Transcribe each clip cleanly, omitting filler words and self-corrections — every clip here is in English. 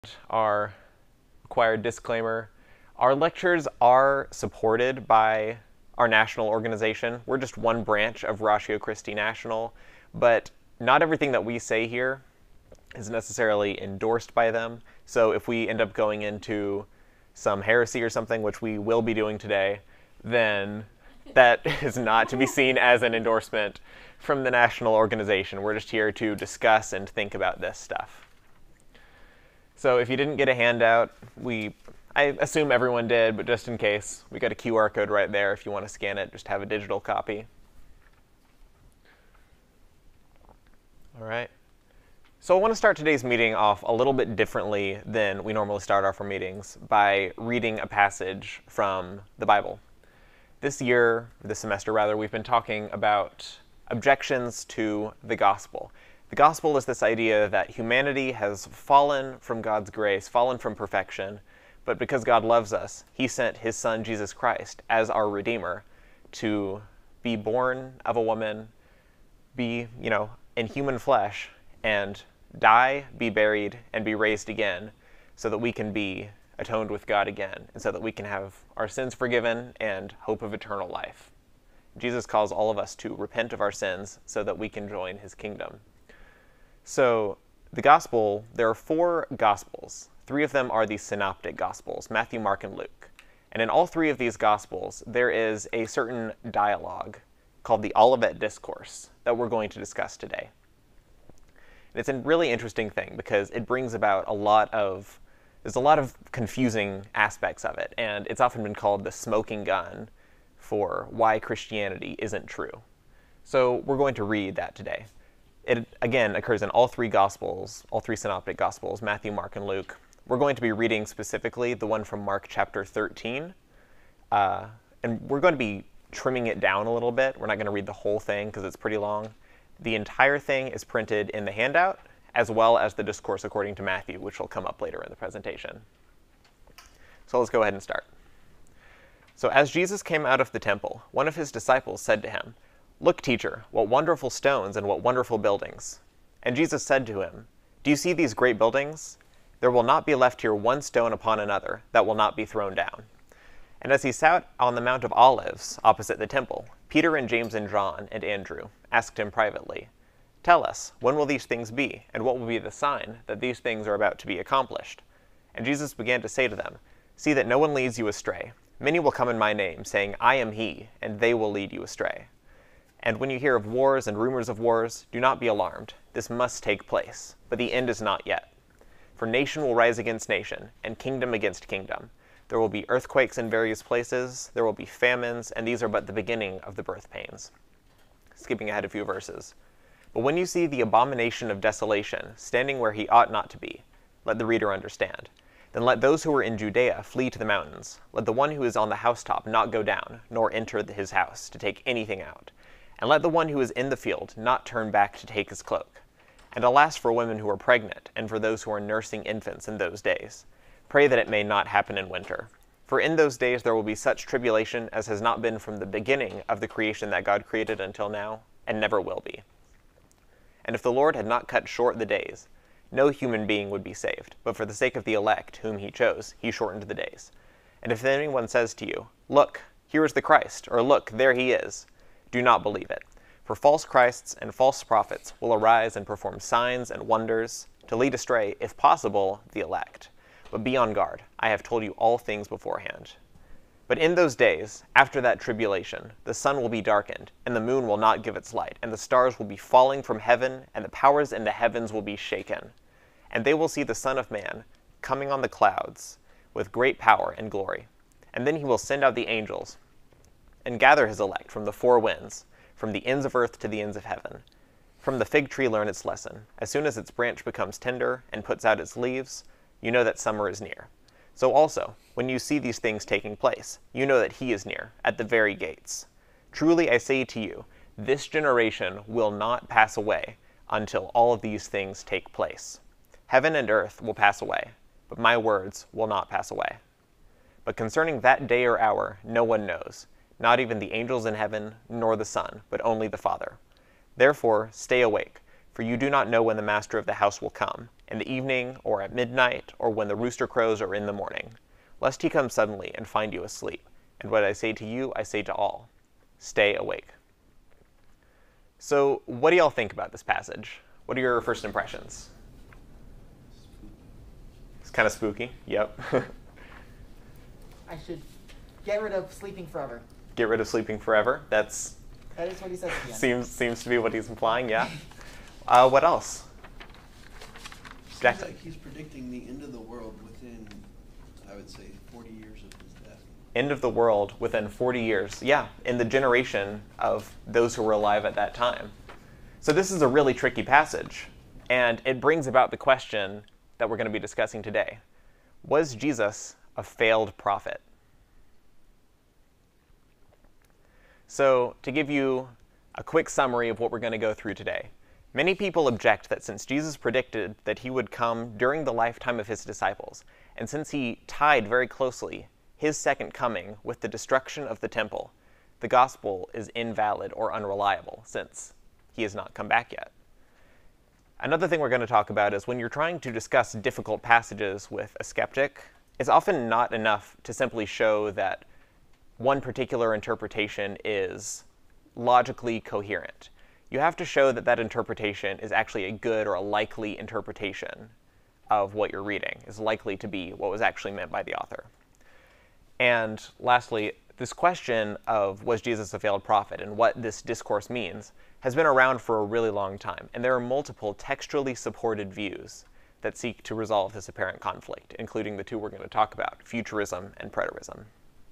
Our required disclaimer. Our lectures are supported by our national organization. We're just one branch of Ratio Christi National, but not everything that we say here is necessarily endorsed by them. So if we end up going into some heresy or something, which we will be doing today, then that is not to be seen as an endorsement from the national organization. We're just here to discuss and think about this stuff. So if you didn't get a handout, I assume everyone did, but just in case, we got a QR code right there if you want to scan it, just have a digital copy. All right. So I want to start today's meeting off a little bit differently than we normally start off our meetings, by reading a passage from the Bible. This semester rather, we've been talking about objections to the gospel. The gospel is this idea that humanity has fallen from God's grace, fallen from perfection, but because God loves us, he sent his son, Jesus Christ, as our Redeemer, to be born of a woman, be, in human flesh, and die, be buried, and be raised again, so that we can be atoned with God again, and so that we can have our sins forgiven and hope of eternal life. Jesus calls all of us to repent of our sins so that we can join his kingdom. So the gospel, there are 4 gospels. 3 of them are the synoptic gospels, Matthew, Mark, and Luke. And in all 3 of these gospels, there is a certain dialogue called the Olivet Discourse that we're going to discuss today. And it's a really interesting thing because it brings about there's a lot of confusing aspects of it, and it's often been called the smoking gun for why Christianity isn't true. So we're going to read that today. It, again, occurs in all 3 Gospels, all 3 synoptic Gospels, Matthew, Mark, and Luke. We're going to be reading specifically the one from Mark chapter 13, and we're going to be trimming it down a little bit. We're not going to read the whole thing because it's pretty long. The entire thing is printed in the handout, as well as the Discourse according to Matthew, which will come up later in the presentation. So let's go ahead and start. So as Jesus came out of the temple, one of his disciples said to him, "Look, teacher, what wonderful stones and what wonderful buildings." And Jesus said to him, "Do you see these great buildings? There will not be left here one stone upon another that will not be thrown down." And as he sat on the Mount of Olives, opposite the temple, Peter and James and John and Andrew asked him privately, "Tell us, when will these things be, and what will be the sign that these things are about to be accomplished?" And Jesus began to say to them, "See that no one leads you astray. Many will come in my name, saying, 'I am he,' and they will lead you astray. And when you hear of wars and rumors of wars, do not be alarmed. This must take place, but the end is not yet. For nation will rise against nation, and kingdom against kingdom. There will be earthquakes in various places, there will be famines, and these are but the beginning of the birth pains." Skipping ahead a few verses. "But when you see the abomination of desolation standing where he ought not to be," let the reader understand, "then let those who are in Judea flee to the mountains. Let the one who is on the housetop not go down, nor enter his house to take anything out. And let the one who is in the field not turn back to take his cloak. And alas for women who are pregnant, and for those who are nursing infants in those days. Pray that it may not happen in winter. For in those days there will be such tribulation as has not been from the beginning of the creation that God created until now, and never will be. And if the Lord had not cut short the days, no human being would be saved, but for the sake of the elect whom he chose, he shortened the days. And if anyone says to you, 'Look, here is the Christ,' or 'Look, there he is,' do not believe it. For false Christs and false prophets will arise and perform signs and wonders to lead astray, if possible, the elect. But be on guard. I have told you all things beforehand. But in those days, after that tribulation, the sun will be darkened, and the moon will not give its light, and the stars will be falling from heaven, and the powers in the heavens will be shaken. And they will see the Son of Man coming on the clouds with great power and glory. And then he will send out the angels and gather his elect from the 4 winds, from the ends of earth to the ends of heaven. From the fig tree learn its lesson. As soon as its branch becomes tender and puts out its leaves, you know that summer is near. So also, when you see these things taking place, you know that he is near, at the very gates. Truly I say to you, this generation will not pass away until all of these things take place. Heaven and earth will pass away, but my words will not pass away. But concerning that day or hour, no one knows, not even the angels in heaven, nor the Son, but only the Father. Therefore, stay awake, For you do not know when the master of the house will come, in the evening, or at midnight, or when the rooster crows, or in the morning, lest he come suddenly and find you asleep. And what I say to you, I say to all, stay awake. So what do y'all think about this passage? What are your first impressions? It's kind of spooky. Yep. I should get rid of sleeping forever. Get rid of sleeping forever. That is what he says at the end. seems to be what he's implying. Yeah. What else? Seems like he's predicting the end of the world within, I would say, 40 years of his death. End of the world within 40 years. Yeah, in the generation of those who were alive at that time. So this is a really tricky passage, and it brings about the question that we're going to be discussing today. Was Jesus a failed prophet? So to give you a quick summary of what we're going to go through today, many people object that since Jesus predicted that he would come during the lifetime of his disciples, and since he tied very closely his second coming with the destruction of the temple, the gospel is invalid or unreliable since he has not come back yet. Another thing we're going to talk about is when you're trying to discuss difficult passages with a skeptic, it's often not enough to simply show that one particular interpretation is logically coherent. You have to show that that interpretation is actually a good or a likely interpretation of what you're reading, is likely to be what was actually meant by the author. And lastly, this question of was Jesus a failed prophet and what this discourse means has been around for a really long time, and there are multiple textually supported views that seek to resolve this apparent conflict, including the two we're going to talk about, futurism and preterism.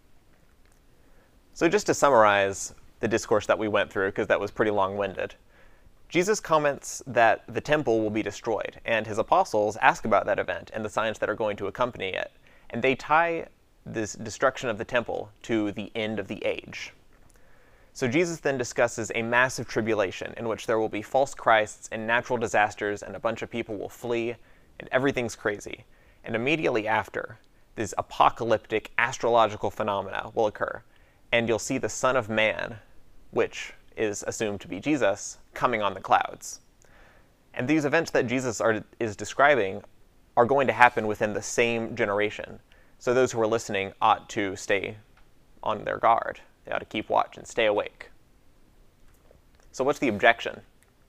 So just to summarize the discourse that we went through, because that was pretty long-winded, Jesus comments that the temple will be destroyed, and his apostles ask about that event and the signs that are going to accompany it, and they tie this destruction of the temple to the end of the age. So Jesus then discusses a massive tribulation in which there will be false Christs and natural disasters, and a bunch of people will flee, and everything's crazy. And immediately after, these apocalyptic astrological phenomena will occur, and you'll see the Son of Man, which is assumed to be Jesus, coming on the clouds. And these events that Jesus is describing are going to happen within the same generation. So those who are listening ought to stay on their guard. They ought to keep watch and stay awake. So what's the objection?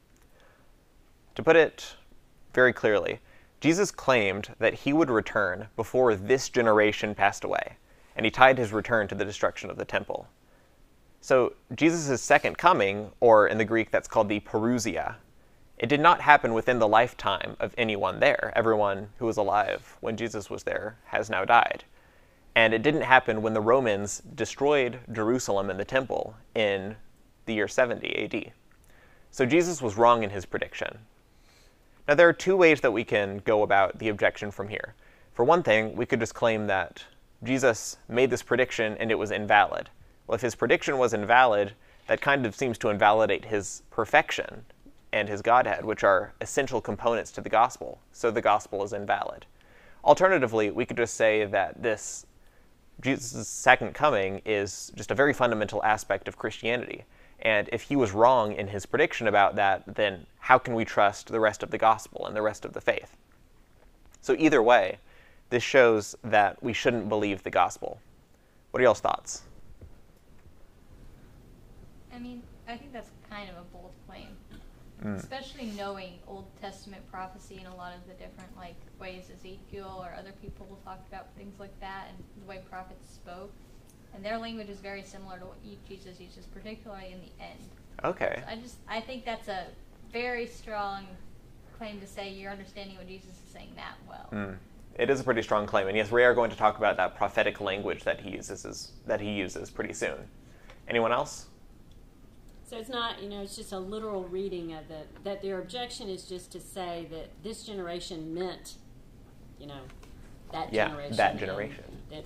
To put it very clearly, Jesus claimed that he would return before this generation passed away, and he tied his return to the destruction of the temple. So Jesus' second coming, or in the Greek that's called the Parousia, it did not happen within the lifetime of anyone there. Everyone who was alive when Jesus was there has now died. And it didn't happen when the Romans destroyed Jerusalem and the temple in the year 70 AD. So Jesus was wrong in his prediction. Now there are two ways that we can go about the objection from here. For one thing, we could just claim that Jesus made this prediction and it was invalid. Well, if his prediction was invalid, that kind of seems to invalidate his perfection and his Godhead, which are essential components to the gospel. So the gospel is invalid. Alternatively, we could just say that this Jesus' second coming is just a very fundamental aspect of Christianity. And if he was wrong in his prediction about that, then how can we trust the rest of the gospel and the rest of the faith? So either way, this shows that we shouldn't believe the gospel. What are y'all's thoughts? I mean, I think that's kind of a bold claim. Especially knowing Old Testament prophecy and a lot of the different ways Ezekiel or other people will talk about things like that and the way prophets spoke. And their language is very similar to what Jesus uses, particularly in the end. Okay. So I think that's a very strong claim to say you're understanding what Jesus is saying that well. It is a pretty strong claim. And yes, we are going to talk about that prophetic language that he uses pretty soon. Anyone else? So it's not, it's just a literal reading of it, that their objection is just to say that this generation meant, that generation. That generation. That,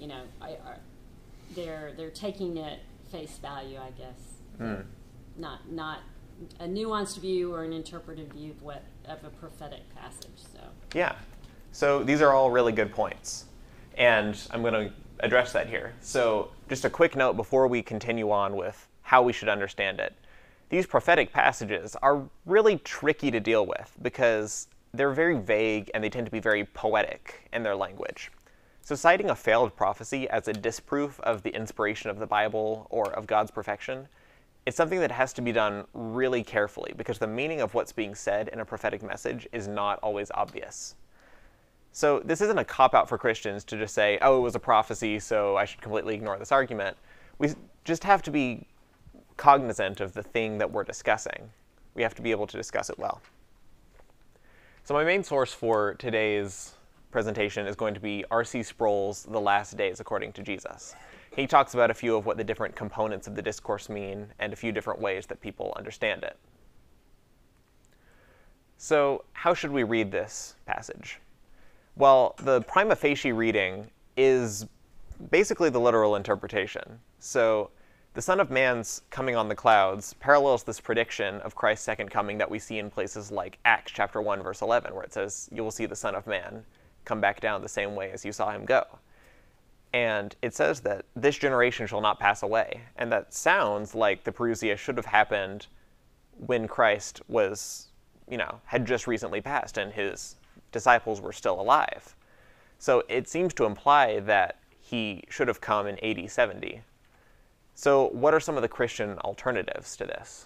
they're taking it face value, I guess. Not a nuanced view or an interpretive view of a prophetic passage. So. Yeah. So these are all really good points. And I'm going to address that here. So just a quick note before we continue on with how we should understand it. these prophetic passages are really tricky to deal with because they're very vague and they tend to be very poetic in their language. So citing a failed prophecy as a disproof of the inspiration of the Bible or of God's perfection is something that has to be done really carefully because the meaning of what's being said in a prophetic message is not always obvious. So this isn't a cop-out for Christians to just say, oh, it was a prophecy, so I should completely ignore this argument. We just have to be cognizant of the thing that we're discussing. We have to be able to discuss it well. So my main source for today's presentation is going to be R.C. Sproul's The Last Days According to Jesus. He talks about a few of what the different components of the discourse mean and a few different ways that people understand it. So how should we read this passage? Well, the prima facie reading is basically the literal interpretation. So the Son of Man's coming on the clouds parallels this prediction of Christ's second coming that we see in places like Acts chapter 1, verse 11, where it says, you will see the Son of Man come back down the same way as you saw him go. And it says that this generation shall not pass away. And that sounds like the Parousia should have happened when Christ was, had just recently passed and his disciples were still alive. So it seems to imply that he should have come in AD 70. So what are some of the Christian alternatives to this?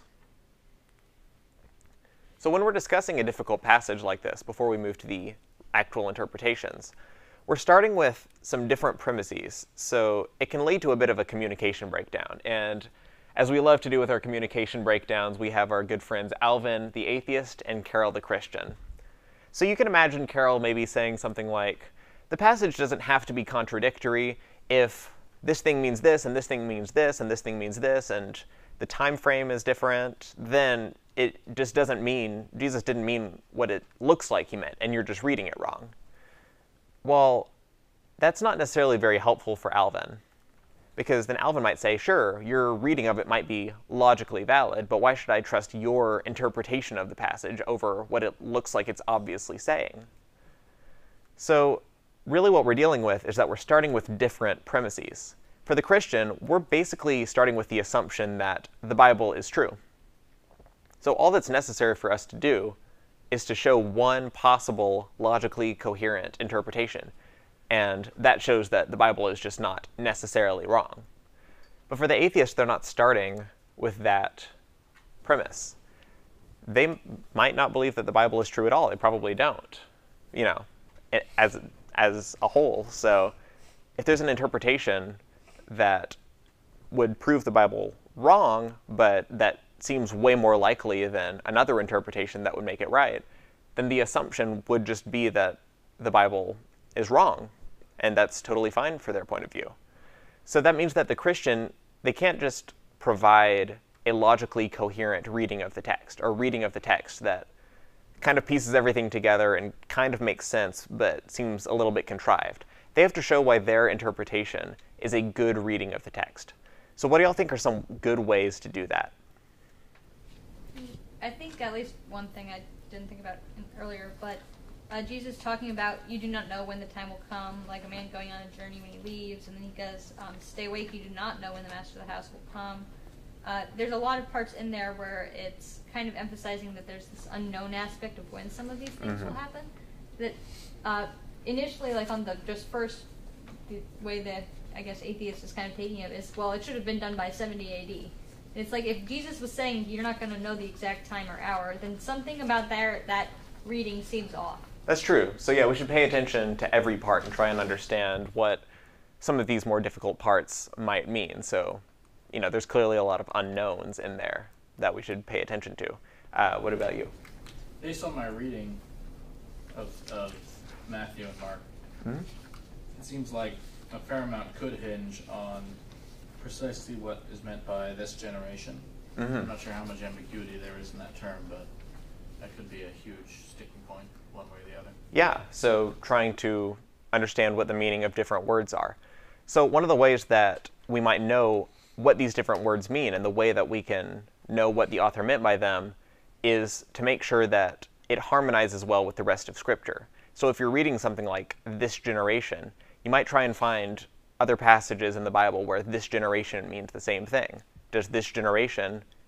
So when we're discussing a difficult passage like this, before we move to the actual interpretations, we're starting with some different premises, so it can lead to a bit of a communication breakdown. And as we love to do with our communication breakdowns, we have our good friends Alvin, the atheist, and Carol, the Christian. So you can imagine Carol maybe saying something like, the passage doesn't have to be contradictory if this thing means this, and this thing means this, and this thing means this, and the time frame is different, then it just doesn't mean, Jesus didn't mean what it looks like he meant, and you're just reading it wrong. Well, that's not necessarily very helpful for Alvin, because then Alvin might say, sure, your reading of it might be logically valid, but why should I trust your interpretation of the passage over what it looks like it's obviously saying? So really what we're dealing with is that we're starting with different premises. For the Christian, we're basically starting with the assumption that the Bible is true. So all that's necessary for us to do is to show one possible logically coherent interpretation, and that shows that the Bible is just not necessarily wrong. But for the atheist, they're not starting with that premise. They might not believe that the Bible is true at all. They probably don't, as a whole. So if there's an interpretation that would prove the Bible wrong, but that seems way more likely than another interpretation that would make it right, then the assumption would just be that the Bible is wrong, and that's totally fine for their point of view. So that means that the Christian, they can't just provide a logically coherent reading of the text, or reading of the text that kind of pieces everything together and kind of makes sense, but seems a little bit contrived. They have to show why their interpretation is a good reading of the text. So what do y'all think are some good ways to do that? I think at least one thing I didn't think about earlier, but Jesus talking about you do not know when the time will come, like a man going on a journey when he leaves, and then he goes, stay awake, you do not know when the master of the house will come. There's a lot of parts in there where it's kind of emphasizing that there's this unknown aspect of when some of these things will happen. That initially, like on the just first, the way that I guess atheist is kind of taking it is, well, it should have been done by 70 AD. It's like if Jesus was saying you're not going to know the exact time or hour, then something about that reading seems off. That's true. So yeah, we should pay attention to every part and try and understand what some of these more difficult parts might mean. So, there's clearly a lot of unknowns in there that we should pay attention to. What about you? Based on my reading of Matthew and Mark, it seems like a fair amount could hinge on precisely what is meant by this generation. I'm not sure how much ambiguity there is in that term, but that could be a huge sticking point one way or the other. Yeah, so trying to understand what the meaning of different words are. So one of the ways that we might know what these different words mean and the way that we can know what the author meant by them is to make sure that it harmonizes well with the rest of Scripture. So if you're reading something like this generation, you might try and find other passages in the Bible where this generation means the same thing. Does this generation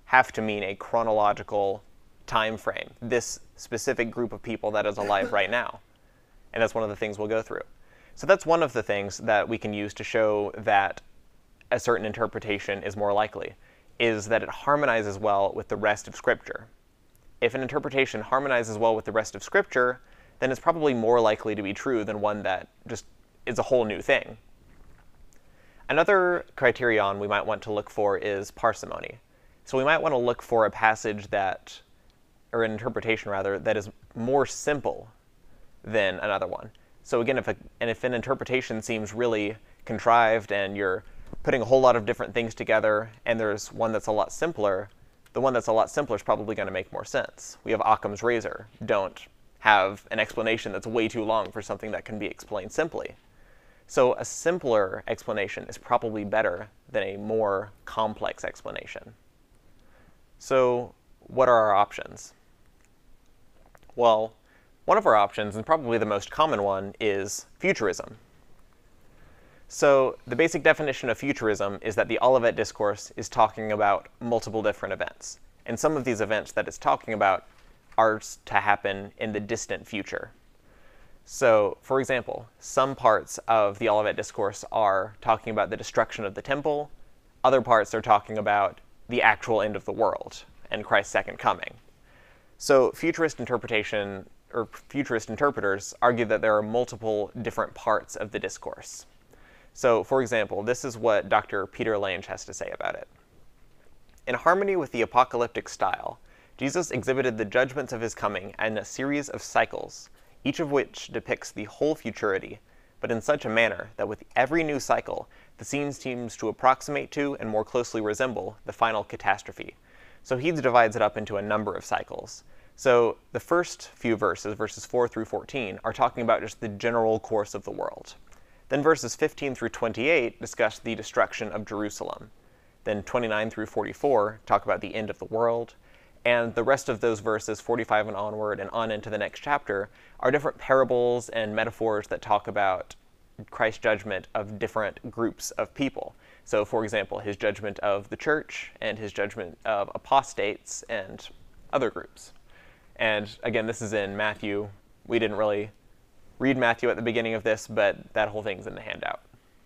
have to mean a chronological time frame, this specific group of people that is alive right now. And that's one of the things we'll go through. So that's one of the things that we can use to show that a certain interpretation is more likely, is that it harmonizes well with the rest of Scripture. If an interpretation harmonizes well with the rest of Scripture, then it's probably more likely to be true than one that just is a whole new thing. Another criterion we might want to look for is parsimony. So we might want to look for a passage that, or an interpretation rather, that is more simple than another one. So again, if an interpretation seems really contrived and you're putting a whole lot of different things together and there's one that's a lot simpler, the one that's a lot simpler is probably going to make more sense. We have Occam's razor. Don't have an explanation that's way too long for something that can be explained simply. So a simpler explanation is probably better than a more complex explanation. So what are our options? Well, one of our options, and probably the most common one, is futurism. So the basic definition of futurism is that the Olivet Discourse is talking about multiple different events. And some of these events that it's talking about are to happen in the distant future. So, for example, some parts of the Olivet Discourse are talking about the destruction of the temple. Other parts are talking about the actual end of the world and Christ's second coming. So futurist interpretation, or futurist interpreters, argue that there are multiple different parts of the discourse. So, for example, this is what Dr. Peter Lange has to say about it. In harmony with the apocalyptic style, Jesus exhibited the judgments of his coming in a series of cycles, each of which depicts the whole futurity, but in such a manner that with every new cycle, the scene seems to approximate to and more closely resemble the final catastrophe. So he divides it up into a number of cycles. So the first few verses, verses 4 through 14, are talking about just the general course of the world. Then verses 15 through 28 discuss the destruction of Jerusalem. Then 29 through 44 talk about the end of the world. And the rest of those verses, 45 and onward and on into the next chapter, are different parables and metaphors that talk about Christ's judgment of different groups of people. So, for example, his judgment of the church and his judgment of apostates and other groups. And again, this is in Matthew. We didn't really read Matthew at the beginning of this, but that whole thing's in the handout.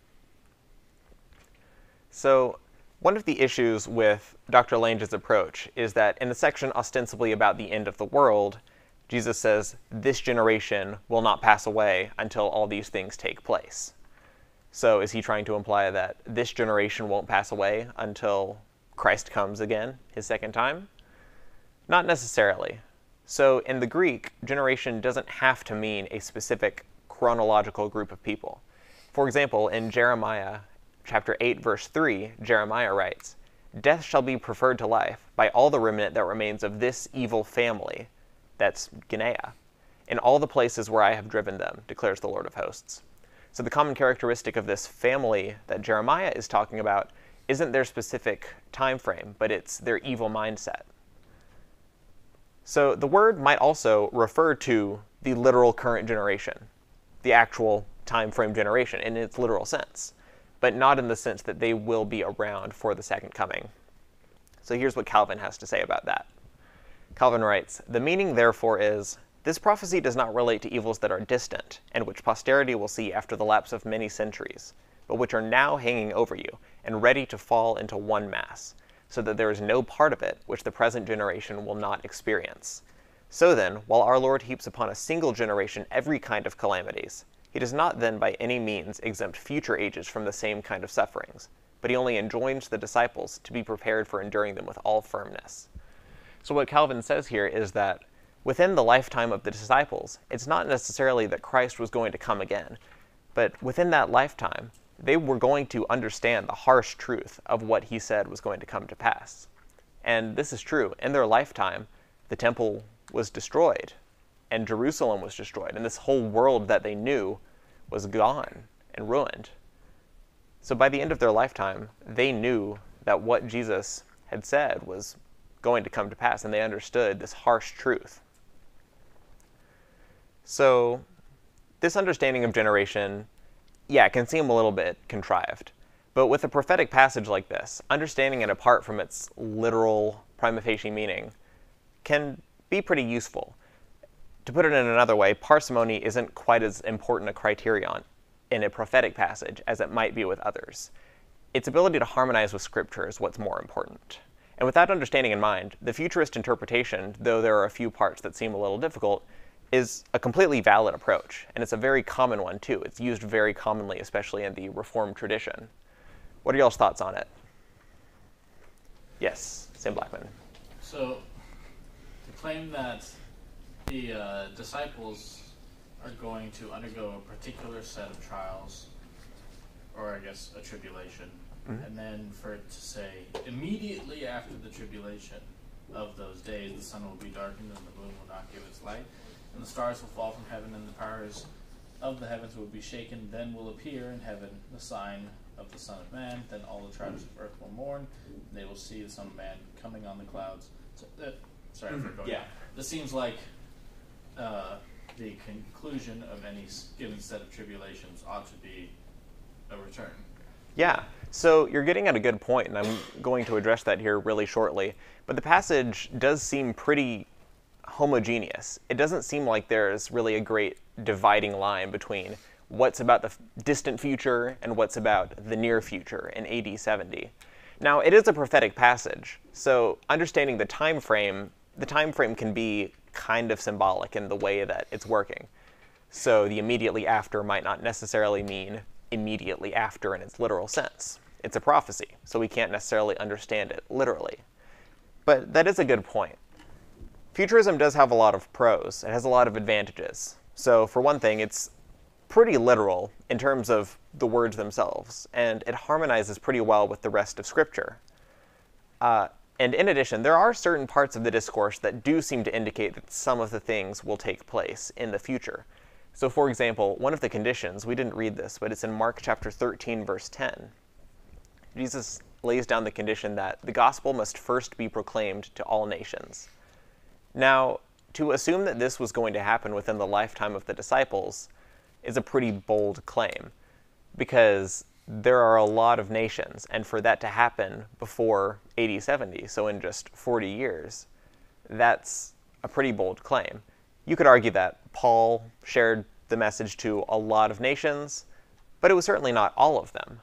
So, one of the issues with Dr. Lange's approach is that in the section ostensibly about the end of the world, Jesus says, this generation will not pass away until all these things take place. So is he trying to imply that this generation won't pass away until Christ comes again, his second time? Not necessarily. So in the Greek, generation doesn't have to mean a specific chronological group of people. For example, in Jeremiah chapter 8, verse 3, Jeremiah writes, "Death shall be preferred to life by all the remnant that remains of this evil family," that's Genea, "in all the places where I have driven them, declares the Lord of hosts." So the common characteristic of this family that Jeremiah is talking about isn't their specific time frame, but it's their evil mindset. So the word might also refer to the literal current generation, the actual time frame generation in its literal sense, but not in the sense that they will be around for the second coming. So here's what Calvin has to say about that. Calvin writes, "The meaning therefore is, this prophecy does not relate to evils that are distant, and which posterity will see after the lapse of many centuries, but which are now hanging over you, and ready to fall into one mass, so that there is no part of it which the present generation will not experience. So then, while our Lord heaps upon a single generation every kind of calamities, he does not then by any means exempt future ages from the same kind of sufferings, but he only enjoins the disciples to be prepared for enduring them with all firmness." So what Calvin says here is that within the lifetime of the disciples, it's not necessarily that Christ was going to come again, but within that lifetime, they were going to understand the harsh truth of what he said was going to come to pass. And this is true. In their lifetime, the temple was destroyed, and Jerusalem was destroyed, and this whole world that they knew was gone and ruined. So by the end of their lifetime, they knew that what Jesus had said was going to come to pass, and they understood this harsh truth. So this understanding of generation, yeah, it can seem a little bit contrived. But with a prophetic passage like this, understanding it apart from its literal prima facie meaning can be pretty useful. To put it in another way, parsimony isn't quite as important a criterion in a prophetic passage as it might be with others. Its ability to harmonize with Scripture is what's more important. And with that understanding in mind, the futurist interpretation, though there are a few parts that seem a little difficult, is a completely valid approach, and it's a very common one too. It's used very commonly, especially in the Reformed tradition. What are y'all's thoughts on it? Yes, Sam Blackman. So, to claim that the disciples are going to undergo a particular set of trials, or I guess a tribulation, and then for it to say, immediately after the tribulation of those days, the sun will be darkened and the moon will not give its light, and the stars will fall from heaven and the powers of the heavens will be shaken, then will appear in heaven the sign of the Son of Man, then all the tribes of earth will mourn, and they will see the Son of Man coming on the clouds. So, sorry for going on. This seems like the conclusion of any given set of tribulations ought to be a return. Yeah, so you're getting at a good point, and I'm going to address that here really shortly. But the passage does seem pretty homogeneous. It doesn't seem like there's really a great dividing line between what's about the distant future and what's about the near future in AD 70. Now, it is a prophetic passage, so understanding the time frame can be kind of symbolic in the way that it's working. So the immediately after might not necessarily mean immediately after in its literal sense. It's a prophecy, so we can't necessarily understand it literally. But that is a good point. Futurism does have a lot of pros. It has a lot of advantages. So for one thing, it's pretty literal in terms of the words themselves, and it harmonizes pretty well with the rest of Scripture. And in addition, there are certain parts of the discourse that do seem to indicate that some of the things will take place in the future. So for example, one of the conditions, we didn't read this, but it's in Mark chapter 13, verse 10. Jesus lays down the condition that the gospel must first be proclaimed to all nations. Now, to assume that this was going to happen within the lifetime of the disciples is a pretty bold claim, because there are a lot of nations, and for that to happen before AD 70, so in just 40 years, that's a pretty bold claim. You could argue that Paul shared the message to a lot of nations, but it was certainly not all of them.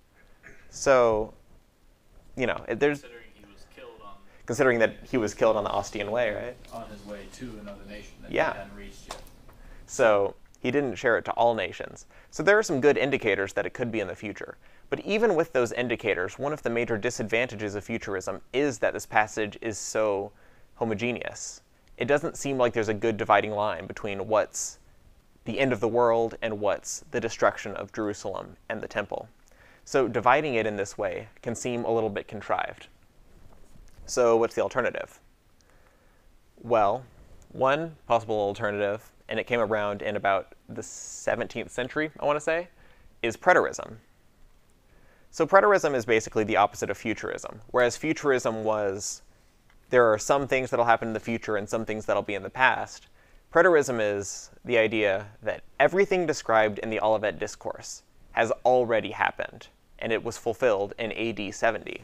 So, there's... Considering that he was killed on the Ostian Way, right? On his way to another nation that Yeah. he hadn't reached yet. So he didn't share it to all nations. So there are some good indicators that it could be in the future. But even with those indicators, one of the major disadvantages of futurism is that this passage is so homogeneous. It doesn't seem like there's a good dividing line between what's the end of the world and what's the destruction of Jerusalem and the temple. So dividing it in this way can seem a little bit contrived. So what's the alternative? Well, one possible alternative, and it came around in about the 17th century, I want to say, is preterism. So preterism is basically the opposite of futurism, whereas futurism was, there are some things that'll happen in the future and some things that'll be in the past. Preterism is the idea that everything described in the Olivet Discourse has already happened, and it was fulfilled in AD 70.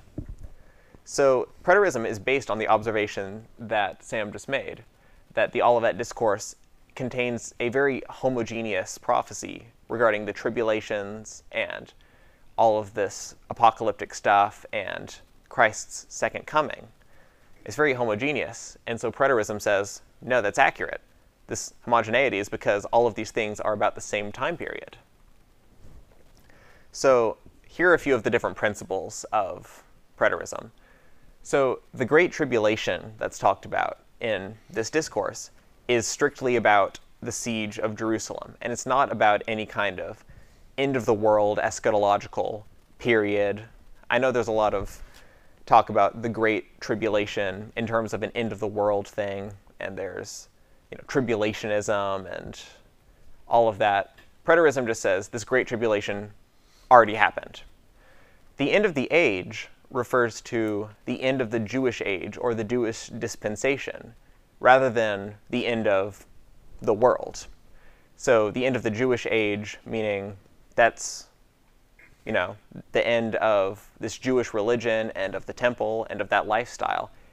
So preterism is based on the observation that Sam just made, that the Olivet Discourse contains a very homogeneous prophecy regarding the tribulations and all of this apocalyptic stuff and Christ's second coming. It's very homogeneous, and so preterism says, no, that's accurate. This homogeneity is because all of these things are about the same time period. So here are a few of the different principles of preterism. So the Great Tribulation that's talked about in this discourse is strictly about the siege of Jerusalem, and it's not about any kind of end-of-the-world eschatological period. I know there's a lot of talk about the Great Tribulation in terms of an end-of-the-world thing, and there's tribulationism and all of that. Preterism just says this Great Tribulation already happened. The end of the age refers to the end of the Jewish age or the Jewish dispensation, rather than the end of the world. So the end of the Jewish age, meaning that's, the end of this Jewish religion and of the temple and of that lifestyle.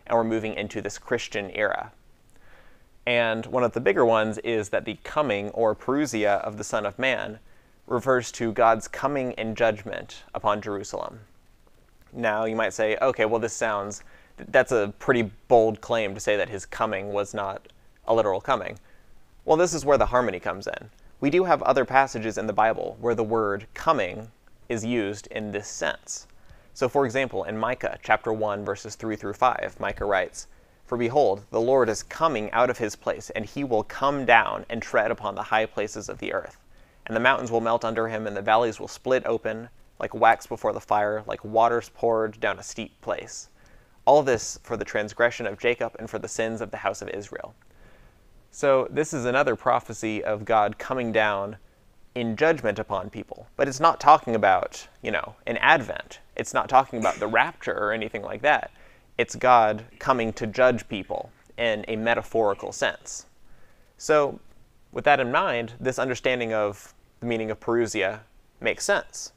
and we're moving into this Christian era. And one of the bigger ones is that the coming, or Parousia, of the Son of Man refers to God's coming in judgment upon Jerusalem. Now, you might say, okay, well, that's a pretty bold claim to say that his coming was not a literal coming. Well, this is where the harmony comes in. We do have other passages in the Bible where the word coming is used in this sense. So, for example, in Micah chapter 1, verses 3 through 5, Micah writes, "For behold, the Lord is coming out of his place, and he will come down and tread upon the high places of the earth. And the mountains will melt under him, and the valleys will split open, like wax before the fire, like waters poured down a steep place. All this for the transgression of Jacob and for the sins of the house of Israel." So this is another prophecy of God coming down in judgment upon people. But it's not talking about, an advent. It's not talking about the rapture or anything like that. It's God coming to judge people in a metaphorical sense. So with that in mind, this understanding of the meaning of Parousia makes sense.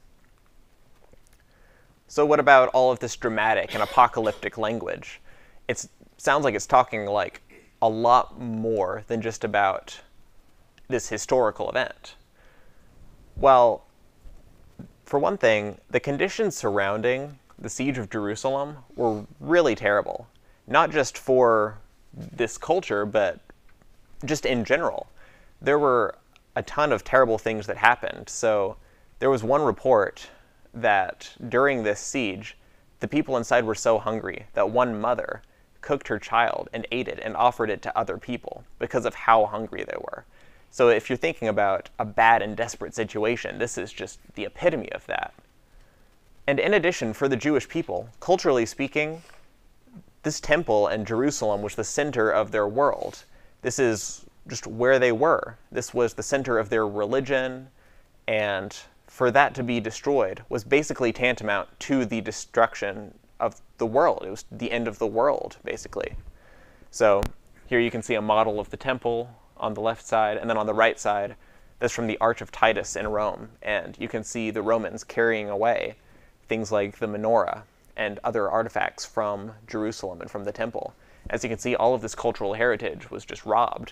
So what about all of this dramatic and apocalyptic language? It sounds like it's talking like a lot more than just about this historical event. Well, for one thing, the conditions surrounding the siege of Jerusalem were really terrible. Not just for this culture, but just in general. There were a ton of terrible things that happened. So there was one report that during this siege, the people inside were so hungry that one mother cooked her child and ate it and offered it to other people because of how hungry they were. So if you're thinking about a bad and desperate situation, this is just the epitome of that. And in addition, for the Jewish people, culturally speaking, this temple in Jerusalem was the center of their world. This is just where they were. This was the center of their religion, and for that to be destroyed was basically tantamount to the destruction of the world. It was the end of the world, basically. So here you can see a model of the temple on the left side, and then on the right side, that's from the Arch of Titus in Rome. And you can see the Romans carrying away things like the menorah and other artifacts from Jerusalem and from the temple. As you can see, all of this cultural heritage was just robbed.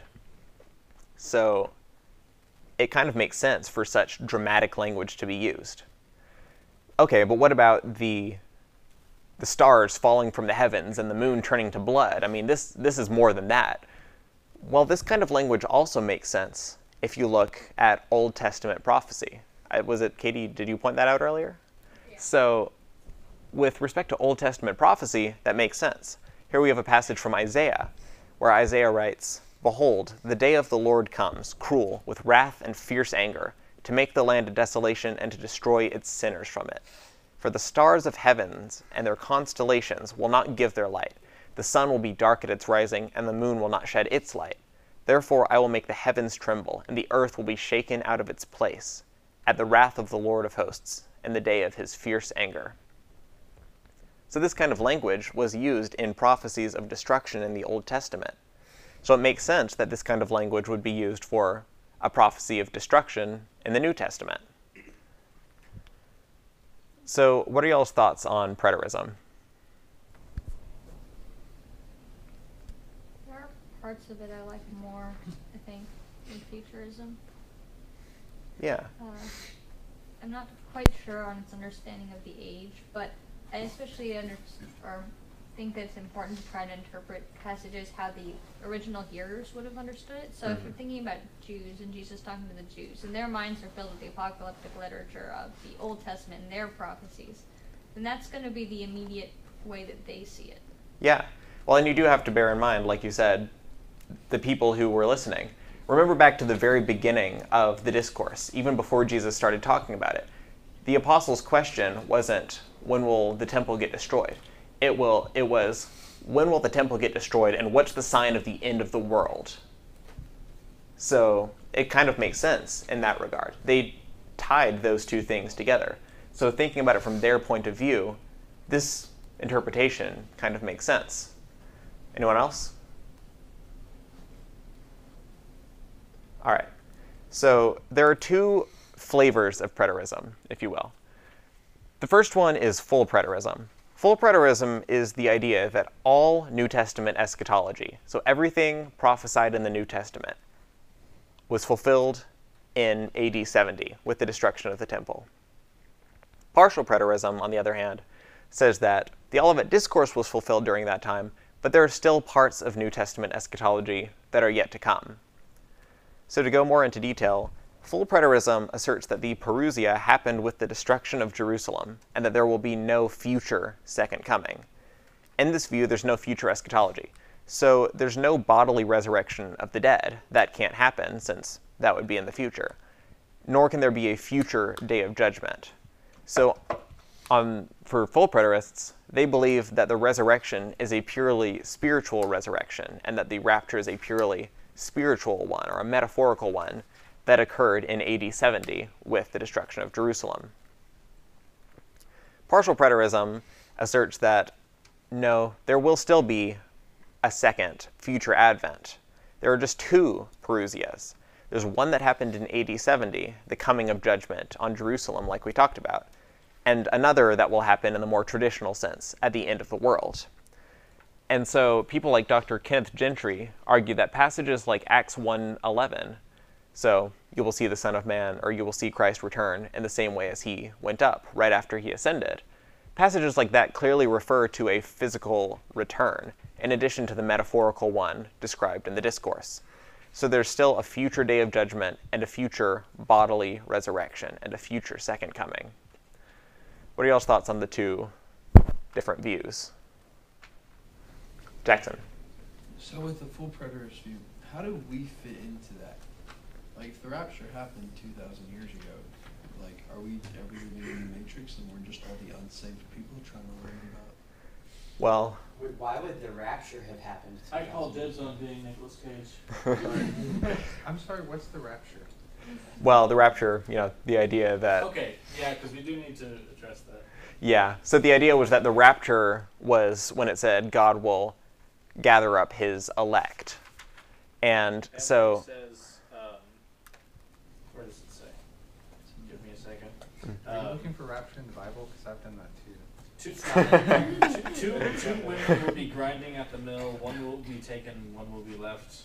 So it kind of makes sense for such dramatic language to be used. Okay, but what about the stars falling from the heavens and the moon turning to blood? I mean, this is more than that. Well, this kind of language also makes sense if you look at Old Testament prophecy. Was it, Katie, did you point that out earlier? Yeah. So with respect to Old Testament prophecy, that makes sense. Here we have a passage from Isaiah, where Isaiah writes, "Behold, the day of the Lord comes, cruel, with wrath and fierce anger, to make the land a desolation and to destroy its sinners from it. For the stars of heavens and their constellations will not give their light. The sun will be dark at its rising, and the moon will not shed its light. Therefore I will make the heavens tremble, and the earth will be shaken out of its place, at the wrath of the Lord of hosts, in the day of his fierce anger." So this kind of language was used in prophecies of destruction in the Old Testament. So it makes sense that this kind of language would be used for a prophecy of destruction in the New Testament. So what are y'all's thoughts on preterism? There are parts of it I like more, I think, than futurism. Yeah. I'm not quite sure on its understanding of the age, but I especially think that it's important to try to interpret passages how the original hearers would have understood it. So if you're thinking about Jews and Jesus talking to the Jews, and their minds are filled with the apocalyptic literature of the Old Testament and their prophecies, then that's going to be the immediate way that they see it. Yeah. Well, and you do have to bear in mind, like you said, the people who were listening. Remember back to the very beginning of the discourse, even before Jesus started talking about it. The apostles' question wasn't, when will the temple get destroyed? It was, when will the temple get destroyed, and what's the sign of the end of the world? So it kind of makes sense in that regard. They tied those two things together. So thinking about it from their point of view, this interpretation kind of makes sense. Anyone else? All right. So there are two flavors of preterism, if you will. The first one is full preterism. Full preterism is the idea that all New Testament eschatology, so everything prophesied in the New Testament, was fulfilled in AD 70 with the destruction of the temple. Partial preterism, on the other hand, says that the Olivet Discourse was fulfilled during that time, but there are still parts of New Testament eschatology that are yet to come. So to go more into detail, full preterism asserts that the Parousia happened with the destruction of Jerusalem, and that there will be no future second coming. In this view, there's no future eschatology. So there's no bodily resurrection of the dead. That can't happen, since that would be in the future. Nor can there be a future day of judgment. So for full preterists, they believe that the resurrection is a purely spiritual resurrection, and that the rapture is a purely spiritual one, or a metaphorical one, that occurred in AD 70 with the destruction of Jerusalem. Partial preterism asserts that, no, there will still be a second future advent. There are just two Parousias. There's one that happened in AD 70, the coming of judgment on Jerusalem, like we talked about, and another that will happen in the more traditional sense, at the end of the world. And so people like Dr. Kenneth Gentry argue that passages like Acts 1:11, so you will see the Son of Man, or you will see Christ return in the same way as he went up, right after he ascended. Passages like that clearly refer to a physical return, in addition to the metaphorical one described in the discourse. So there's still a future day of judgment, and a future bodily resurrection, and a future second coming. What are y'all's thoughts on the two different views? Jackson. So with the full preterist view, how do we fit into that? Like, if the rapture happened 2,000 years ago, like, are we living in the Matrix and we're just all the unsaved people trying to learn about? Well, why would the rapture have happened? I call dibs on being Nicolas Cage. I'm sorry, what's the rapture? well, the rapture, the idea that... Okay, yeah, because we do need to address that. Yeah, so the idea was that the rapture was when it said God will gather up his elect. And so... It says, where does it say? Give me a second. Are you looking for rapture in the Bible? Because I've done that too. Two women will be grinding at the mill. One will be taken, one will be left.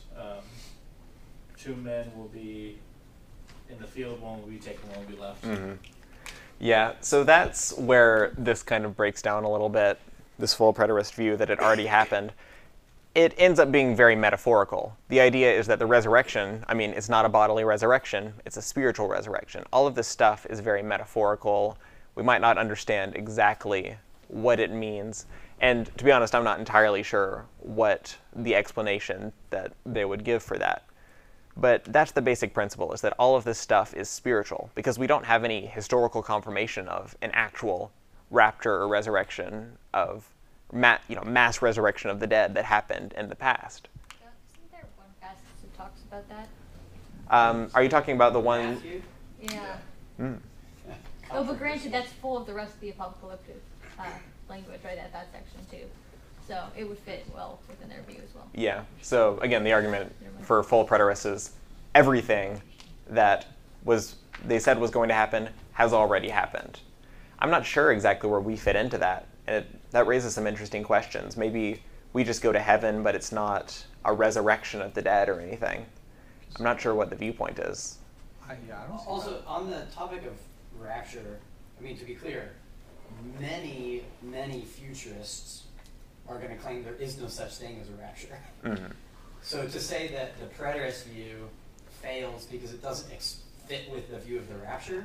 Two men will be in the field, one will be taken, one will be left. Mm-hmm. Yeah, so that's where this kind of breaks down a little bit, this full preterist view that it already happened. It ends up being very metaphorical. The idea is that the resurrection, it's not a bodily resurrection, it's a spiritual resurrection. All of this stuff is very metaphorical. We might not understand exactly what it means. And to be honest, I'm not entirely sure what the explanation that they would give for that. But that's the basic principle, is that all of this stuff is spiritual, because we don't have any historical confirmation of an actual rapture or resurrection of, mass resurrection of the dead that happened in the past. Isn't there one passage that talks about that? Are you talking about the one? Matthew? Yeah. Mm. Oh, but granted, that's full of the rest of the apocalyptic language, right, at that section too. So it would fit well within their view as well. Yeah. So again, the argument for full preterists is everything that they said was going to happen has already happened. I'm not sure exactly where we fit into that, and that raises some interesting questions. Maybe we just go to heaven, but it's not a resurrection of the dead or anything. I'm not sure what the viewpoint is. I don't see Also, that. on the topic of rapture, to be clear, many futurists are going to claim there is no such thing as a rapture. Mm-hmm. So to say that the preterist view fails because it doesn't fit with the view of the rapture,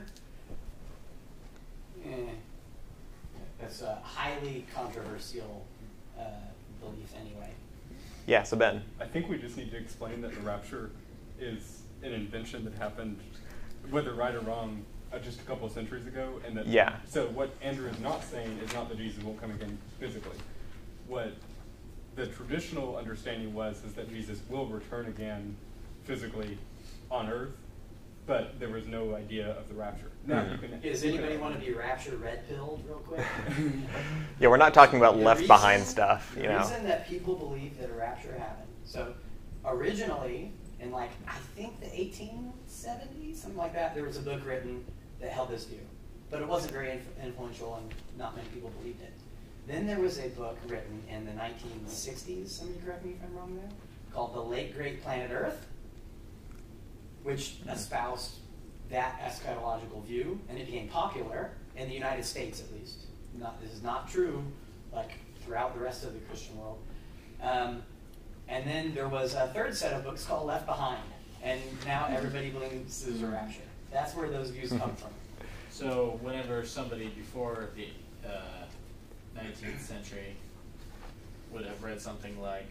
that's a highly controversial belief anyway. Yeah, so Ben. I think we just need to explain that the rapture is an invention that happened, whether right or wrong, just a couple of centuries ago. And that, Yeah. So what Andrew is not saying is not that Jesus won't come again physically. What the traditional understanding is that Jesus will return again physically on earth, but there was no idea of the rapture. Now, you can, Does anybody want to be rapture red-pilled real quick? Yeah, we're not talking about The left reason- behind stuff, The reason that people believe that a rapture happened, so originally, in I think the 1870s, something like that, there was a book written that held this view. But it wasn't very influential and not many people believed it. Then there was a book written in the 1960s, somebody correct me if I'm wrong there, called The Late Great Planet Earth, which espoused that eschatological view, and it became popular in the United States, at least. This is not true, like, throughout the rest of the Christian world. And then there was a third set of books called Left Behind, and now everybody believes there's a rapture. That's where those views come from. So whenever somebody before the 19th century would have read something like,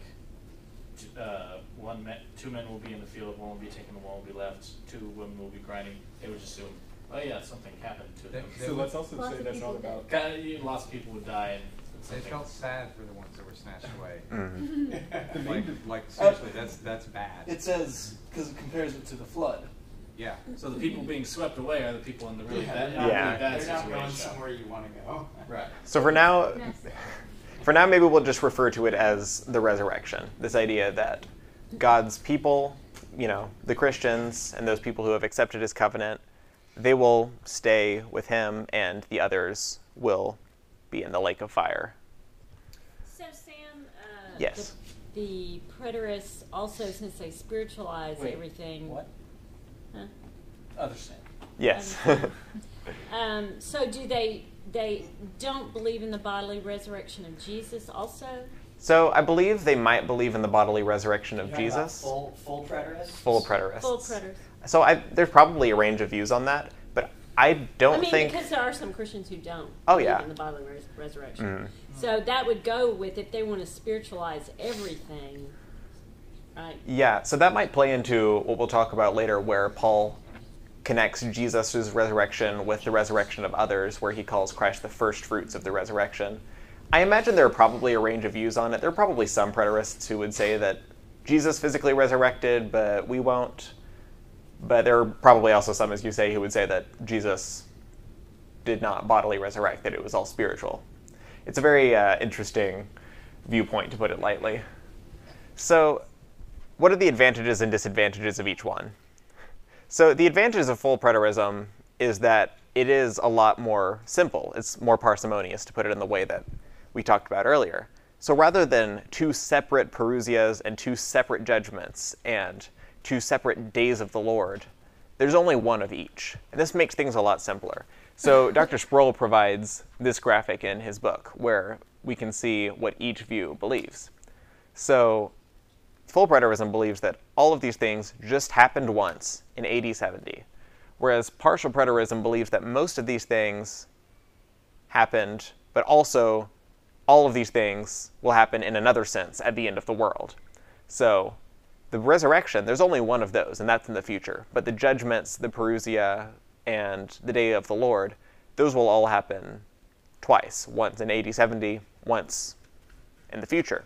two men will be in the field, one will be taken, one will be left, two women will be grinding, they would assume, oh yeah, something happened to them. So let's also say that's not about. Lots of people would die, and They felt sad for the ones that were snatched away. Mm-hmm. Like seriously, that's bad. it says, because it compares it to the flood. Yeah. So the people being swept away are the people in the really bad, they're not, Yeah. bad they're not situation. going somewhere you want to go. Right. So for now, maybe we'll just refer to it as the resurrection. This idea that God's people, the Christians and those people who have accepted his covenant, they will stay with him and the others will be in the lake of fire. So, Sam, Yes. the preterists also, since they spiritualize Wait, everything. What? Huh? Other sin. Yes. So do they don't believe in the bodily resurrection of Jesus also? So I believe they might believe in the bodily resurrection of You're talking about Jesus. Full preterists? Full preterists. Full preterists. So there's probably a range of views on that, but I don't think. Because there are some Christians who don't Oh, believe yeah. in the bodily resurrection. Mhm. So that would go with, if they want to spiritualize everything, right? Yeah, so that might play into what we'll talk about later, where Paul connects Jesus' resurrection with the resurrection of others, where he calls Christ the first fruits of the resurrection. I imagine there are probably a range of views on it. There are probably some preterists who would say that Jesus physically resurrected, but we won't. But there are probably also some, as you say, who would say that Jesus did not bodily resurrect, that it was all spiritual. It's a very interesting viewpoint, to put it lightly. So what are the advantages and disadvantages of each one? So the advantages of full preterism is that it is a lot more simple. It's more parsimonious, to put it in the way that we talked about earlier. So rather than two separate Parousias and two separate judgments and two separate days of the Lord, there's only one of each. And this makes things a lot simpler. So Dr. Sproul provides this graphic in his book where we can see what each view believes. So full preterism believes that all of these things just happened once in AD 70, whereas partial preterism believes that most of these things happened, but also all of these things will happen in another sense at the end of the world. So the resurrection, there's only one of those, and that's in the future. But the judgments, the Parousia, and the day of the Lord, those will all happen twice, once in AD 70, once in the future.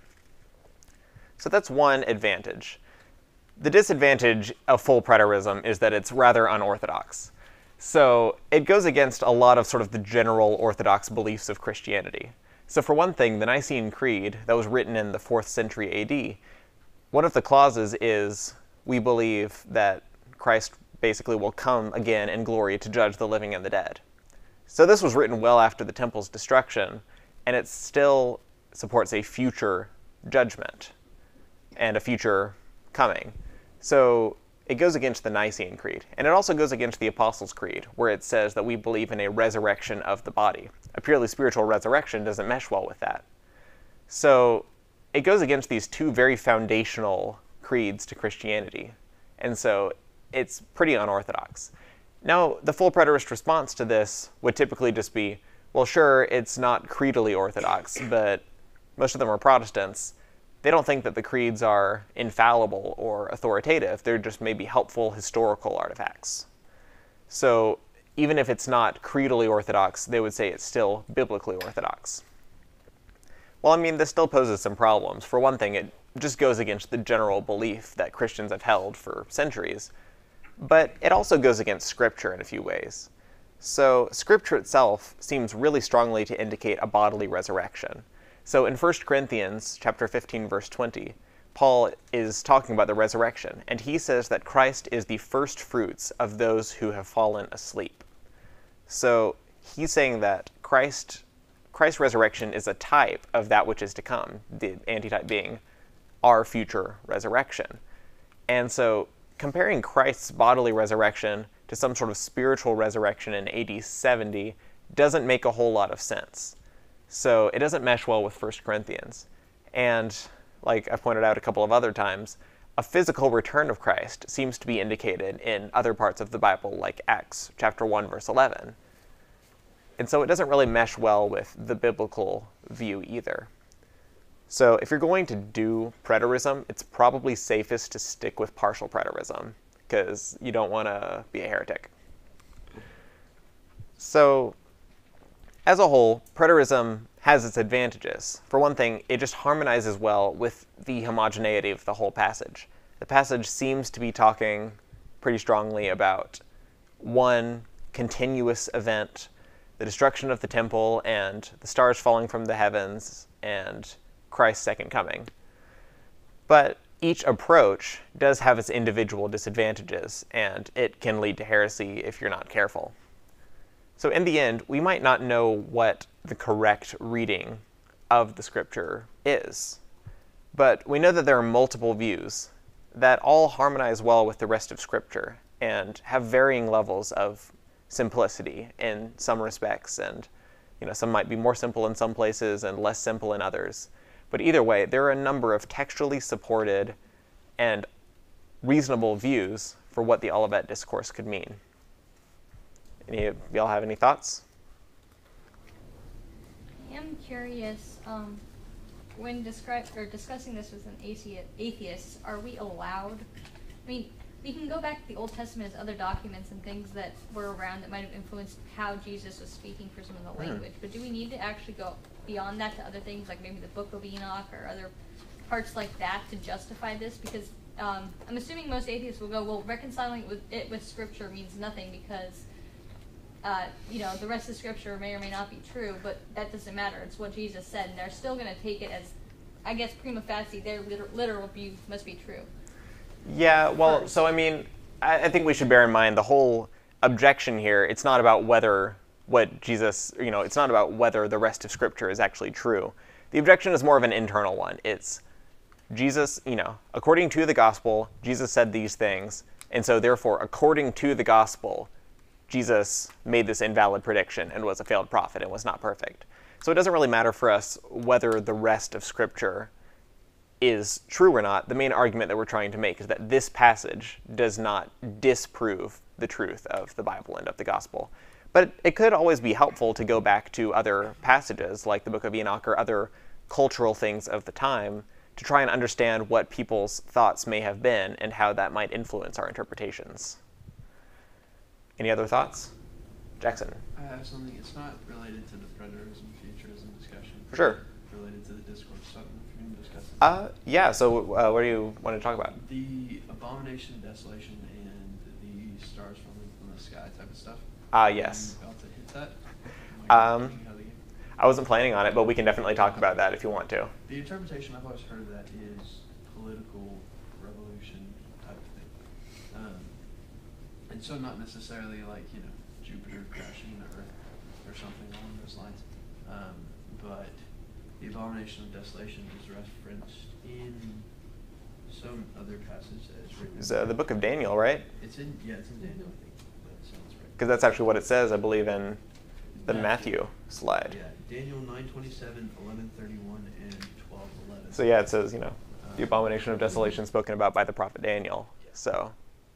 So that's one advantage. The disadvantage of full preterism is that it's rather unorthodox. So it goes against a lot of sort of the general orthodox beliefs of Christianity. So for one thing, the Nicene Creed that was written in the 4th century AD, one of the clauses is we believe that Christ basically will come again in glory to judge the living and the dead. So this was written well after the temple's destruction, and it still supports a future judgment and a future coming. So it goes against the Nicene Creed. And it also goes against the Apostles' Creed, where it says that we believe in a resurrection of the body. A purely spiritual resurrection doesn't mesh well with that. So it goes against these two very foundational creeds to Christianity. And so it's pretty unorthodox. Now, the full preterist response to this would typically just be, well, sure, it's not creedally orthodox, but most of them are Protestants. They don't think that the creeds are infallible or authoritative. They're just maybe helpful historical artifacts. So even if it's not creedally orthodox, they would say it's still biblically orthodox. Well, I mean, this still poses some problems. For one thing, it just goes against the general belief that Christians have held for centuries. But it also goes against Scripture in a few ways. So Scripture itself seems really strongly to indicate a bodily resurrection. So in 1 Corinthians chapter 15, verse 20, Paul is talking about the resurrection, and he says that Christ is the first fruits of those who have fallen asleep. So he's saying that Christ Christ's resurrection is a type of that which is to come, the antitype being our future resurrection. And so comparing Christ's bodily resurrection to some sort of spiritual resurrection in AD 70 doesn't make a whole lot of sense. So it doesn't mesh well with 1 Corinthians. And like I've pointed out a couple of other times, a physical return of Christ seems to be indicated in other parts of the Bible, like Acts chapter 1, verse 11. And so it doesn't really mesh well with the biblical view either. So if you're going to do preterism, it's probably safest to stick with partial preterism, because you don't want to be a heretic. So as a whole, preterism has its advantages. For one thing, it just harmonizes well with the homogeneity of the whole passage. The passage seems to be talking pretty strongly about one continuous event, the destruction of the temple and the stars falling from the heavens and Christ's second coming. But each approach does have its individual disadvantages, and it can lead to heresy if you're not careful. So in the end, we might not know what the correct reading of the scripture is, but we know that there are multiple views that all harmonize well with the rest of scripture and have varying levels of simplicity in some respects, and some might be more simple in some places and less simple in others. But either way, there are a number of textually supported and reasonable views for what the Olivet Discourse could mean. Any of y'all have any thoughts? I am curious, when discussing this with an atheist, are we allowed? I mean, we can go back to the Old Testament as other documents and things that were around that might have influenced how Jesus was speaking for some of the language. But do we need to actually go beyond that to other things, like maybe the Book of Enoch or other parts like that, to justify this? Because I'm assuming most atheists will go, well, reconciling it with Scripture means nothing because the rest of Scripture may or may not be true, but that doesn't matter. It's what Jesus said, and they're still going to take it as, I guess, prima facie, their literal view must be true. Yeah, well, so I mean, I think we should bear in mind the whole objection here. It's not about whether what Jesus, it's not about whether the rest of Scripture is actually true. The objection is more of an internal one. It's Jesus, according to the gospel, Jesus said these things, and so therefore, according to the gospel, Jesus made this invalid prediction and was a failed prophet and was not perfect. So it doesn't really matter for us whether the rest of Scripture is true or not. The main argument that we're trying to make is that this passage does not disprove the truth of the Bible and of the gospel. But it could always be helpful to go back to other passages like the Book of Enoch or other cultural things of the time to try and understand what people's thoughts may have been and how that might influence our interpretations. Any other thoughts? Jackson? I have something. It's not related to the preterism, futurism discussion. For sure. Related to the discourse. Something if you can discuss it. Yeah, so what do you want to talk about? The abomination of desolation and the stars falling from the sky type of stuff. Yes. Are you about to hit that? I wasn't planning on it, but we can definitely talk about that if you want to. The interpretation I've always heard of that is political revolution type of thing. And so not necessarily like, Jupiter crashing the Earth or something along those lines. But the abomination of desolation is referenced in some other passage that is written. It's the Book of Daniel, right? It's in Daniel, I think. That sounds right. Because that's actually what it says, I believe, in the Matthew slide. Yeah, Daniel 9:27, 11:31, and 12:11. So yeah, it says, the abomination of desolation spoken about by the prophet Daniel. So.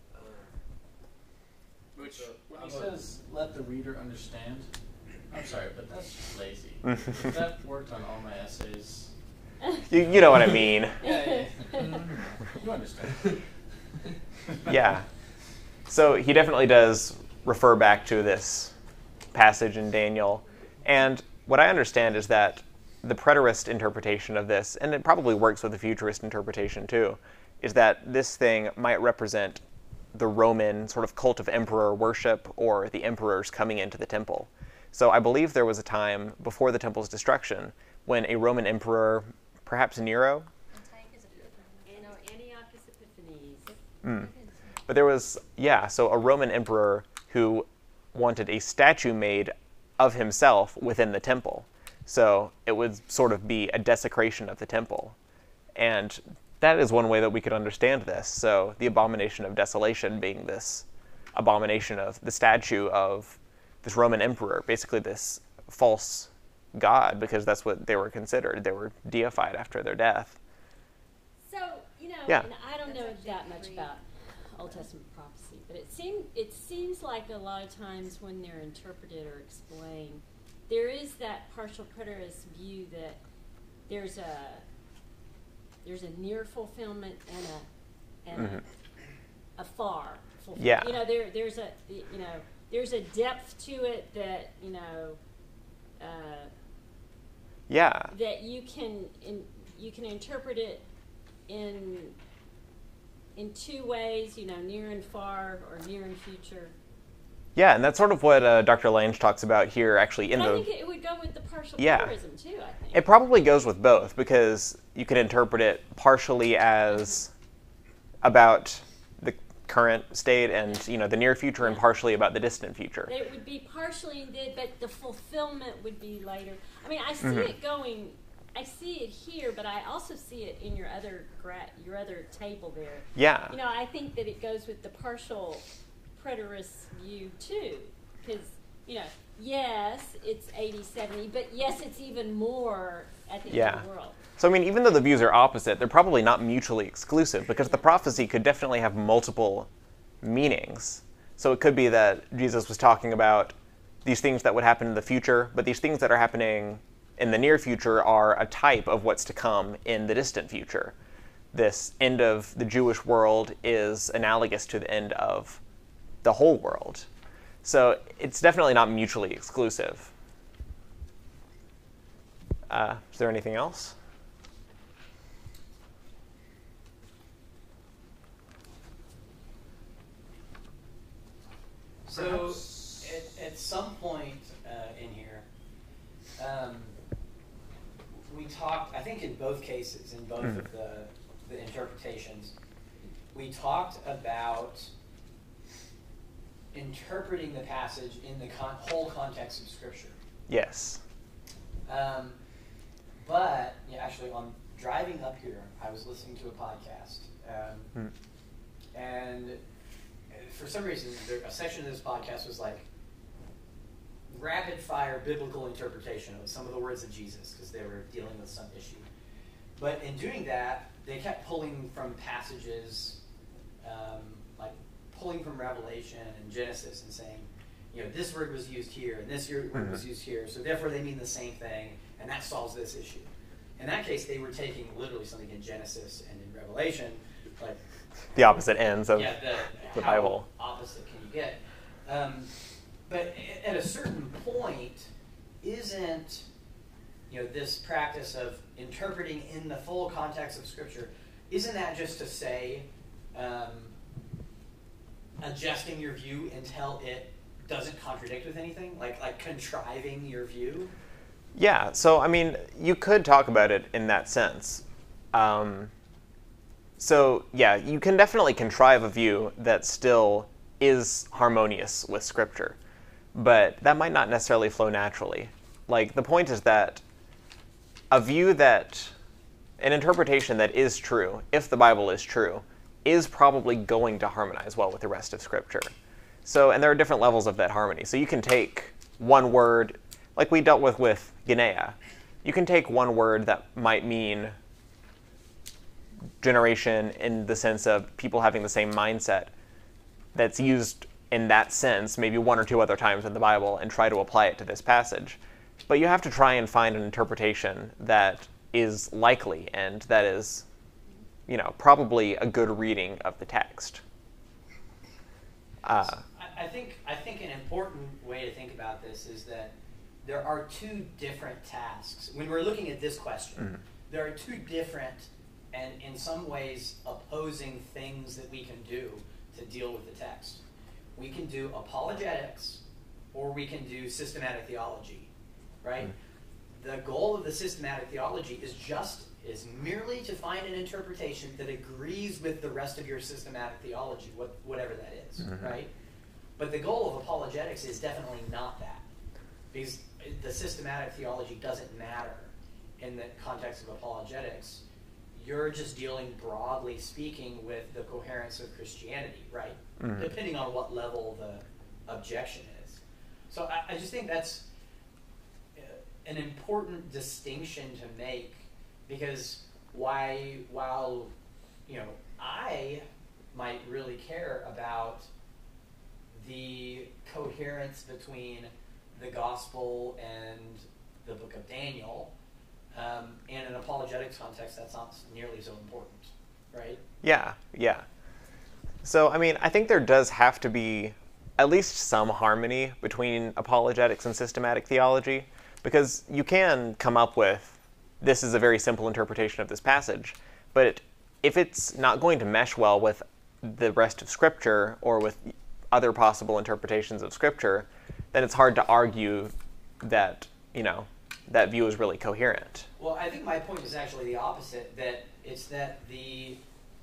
Which, when he says, let the reader understand, I'm sorry, but that's just lazy. If that worked on all my essays. You know what I mean. Yeah. You understand. Yeah. So he definitely does refer back to this passage in Daniel. And what I understand is that the preterist interpretation of this, and it probably works with the futurist interpretation too, is that this thing might represent the Roman sort of cult of emperor worship or the emperors coming into the temple. So I believe there was a time before the temple's destruction when a Roman emperor, perhaps Nero? Antiochus Epiphanes. But there was, so a Roman emperor who wanted a statue made of himself within the temple. So it would sort of be a desecration of the temple. And that is one way that we could understand this. So the abomination of desolation being this abomination of the statue of this Roman emperor, basically this false god, because that's what they were considered. They were deified after their death. So, you know, Yeah. and I don't know that much about Old Testament prophecy, but it seems like a lot of times when they're interpreted or explained, there is that partial preterist view that there's a near fulfillment and a far fulfillment. Yeah. You know, there's a depth to it that Yeah. that you can interpret it in two ways, near and far or near and future. Yeah, and that's sort of what Dr. Lange talks about here, actually. I think it would go with the partial Yeah. preterism too, I think. It probably goes with both, because you can interpret it partially as about the current state and the near future, and partially about the distant future. It would be partially indeed, but the fulfillment would be later. I mean, I see it going. I see it here, but I also see it in your other table there. Yeah. I think that it goes with the partial preterist view too, because yes, it's 80-70, but yes, it's even more at the end of the world. So, I mean, even though the views are opposite, they're probably not mutually exclusive, because the prophecy could definitely have multiple meanings. So it could be that Jesus was talking about these things that would happen in the future, but these things that are happening in the near future are a type of what's to come in the distant future. This end of the Jewish world is analogous to the end of the whole world. So it's definitely not mutually exclusive. Is there anything else? So, at some point in here, we talked, I think in both cases, in both of the interpretations, we talked about interpreting the passage in the whole context of Scripture. Yes. But, actually, on driving up here, I was listening to a podcast, and for some reason, a section of this podcast was like rapid-fire biblical interpretation of some of the words of Jesus, because they were dealing with some issue. But in doing that, they kept pulling from passages, like pulling from Revelation and Genesis and saying, this word was used here, and this word was used here, so therefore they mean the same thing, and that solves this issue. In that case, they were taking literally something in Genesis and in Revelation, like the opposite ends of the how Bible. Opposite can you get? But at a certain point, isn't this practice of interpreting in the full context of Scripture, isn't that just to say adjusting your view until it doesn't contradict with anything, like contriving your view? Yeah, so I mean, you could talk about it in that sense. So yeah, you can definitely contrive a view that still is harmonious with Scripture, but that might not necessarily flow naturally. Like, the point is that an interpretation that is true, if the Bible is true, is probably going to harmonize well with the rest of Scripture. So, and there are different levels of that harmony. So you can take one word, like we dealt with Guinea. You can take one word that might mean generation in the sense of people having the same mindset that's used in that sense maybe one or two other times in the Bible, and try to apply it to this passage. But you have to try and find an interpretation that is likely and that is, probably a good reading of the text. I think an important way to think about this is that there are two different tasks. When we're looking at this question, there are two different and in some ways opposing things that we can do to deal with the text. We can do apologetics, or we can do systematic theology, right? The goal of the systematic theology is merely to find an interpretation that agrees with the rest of your systematic theology, whatever that is, right? But the goal of apologetics is definitely not that, because the systematic theology doesn't matter in the context of apologetics. You're just dealing, broadly speaking, with the coherence of Christianity, right? Mm-hmm. Depending on what level the objection is. So I just think that's an important distinction to make, because while I might really care about the coherence between the gospel and the book of Daniel, in an apologetics context, that's not nearly so important, right? Yeah. So, I mean, I think there does have to be at least some harmony between apologetics and systematic theology, because you can come up with, this is a very simple interpretation of this passage, but if it's not going to mesh well with the rest of Scripture or with other possible interpretations of Scripture, then it's hard to argue that, that view is really coherent. Well, I think my point is actually the opposite, that it's that the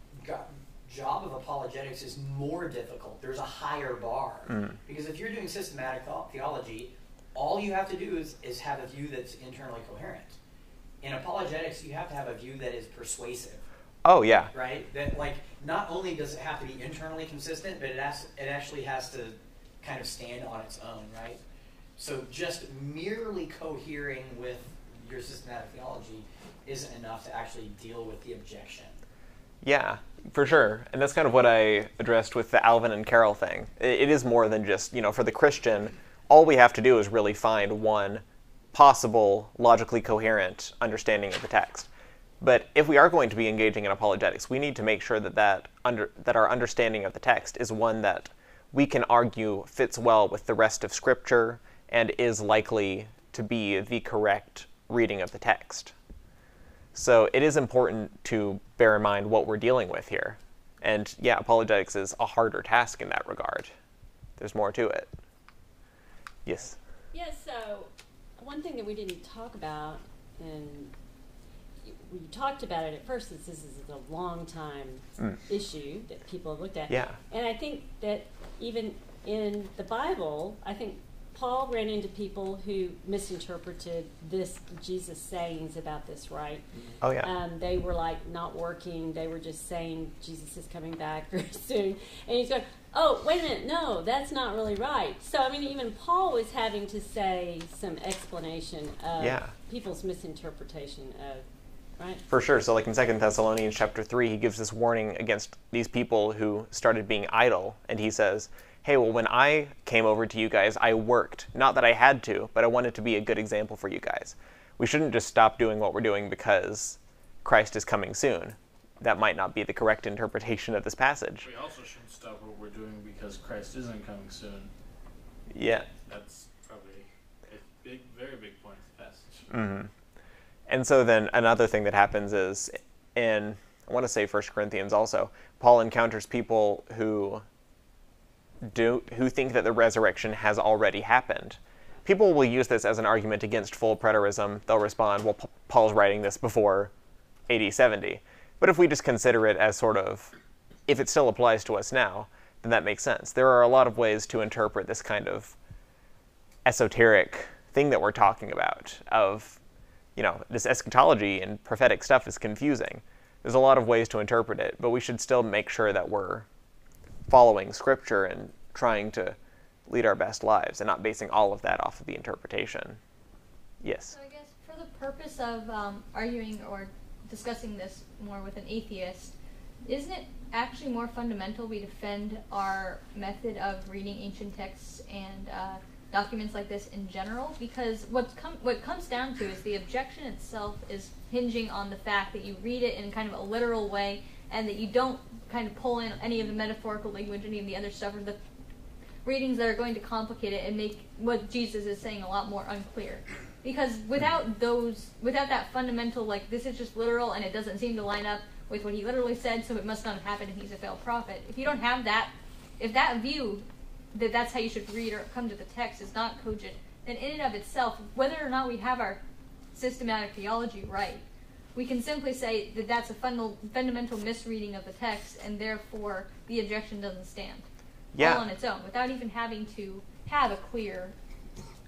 job of apologetics is more difficult. There's a higher bar. Because if you're doing systematic theology, all you have to do is have a view that's internally coherent. In apologetics, you have to have a view that is persuasive. Oh, yeah. Right? That, not only does it have to be internally consistent, but it actually has to kind of stand on its own, right? So just merely cohering with your systematic theology isn't enough to actually deal with the objection. Yeah, for sure. And that's kind of what I addressed with the Alvin and Carroll thing. It is more than just, for the Christian, all we have to do is really find one possible, logically coherent understanding of the text. But if we are going to be engaging in apologetics, we need to make sure that our understanding of the text is one that we can argue fits well with the rest of Scripture and is likely to be the correct reading of the text. So it is important to bear in mind what we're dealing with here. And yeah, apologetics is a harder task in that regard. There's more to it. Yes? Yeah, so one thing that we didn't talk about, and we talked about it at first, is this is a long time issue that people have looked at. Yeah. And I think that even in the Bible, I think Paul ran into people who misinterpreted this Jesus sayings about this, right? Oh, yeah. They were not working. They were just saying Jesus is coming back very soon. And he's going, oh, wait a minute, no, that's not really right. So, I mean, even Paul was having to say some explanation of people's misinterpretation of, right? For sure. So in 2 Thessalonians chapter 3, he gives this warning against these people who started being idle. And he says, hey, well, when I came over to you guys, I worked. Not that I had to, but I wanted to be a good example for you guys. We shouldn't just stop doing what we're doing because Christ is coming soon. That might not be the correct interpretation of this passage. We also shouldn't stop what we're doing because Christ isn't coming soon. Yeah. That's probably a very big point of the passage. Mm-hmm. And so then another thing that happens is in, I want to say 1 Corinthians also, Paul encounters people who think that the resurrection has already happened. People will use this as an argument against full preterism. They'll respond, well, Paul's writing this before AD 70. But if we just consider it as sort of, if it still applies to us now, then that makes sense. There are a lot of ways to interpret this kind of esoteric thing that we're talking about of, this eschatology and prophetic stuff is confusing. There's a lot of ways to interpret it, but we should still make sure that we're following Scripture and trying to lead our best lives and not basing all of that off of the interpretation. Yes? So I guess for the purpose of arguing or discussing this more with an atheist, isn't it actually more fundamental we defend our method of reading ancient texts and documents like this in general? Because what comes down to is the objection itself is hinging on the fact that you read it in kind of a literal way and that you don't kind of pull in any of the metaphorical language, any of the other stuff, or the readings that are going to complicate it and make what Jesus is saying a lot more unclear. Because without that fundamental, this is just literal and it doesn't seem to line up with what he literally said, so it must not have happened and he's a failed prophet. If you don't have that, if that view that that's how you should read or come to the text is not cogent, then in and of itself, whether or not we have our systematic theology right, we can simply say that that's a fundamental misreading of the text, and therefore the objection doesn't stand all on its own, without even having to have a clear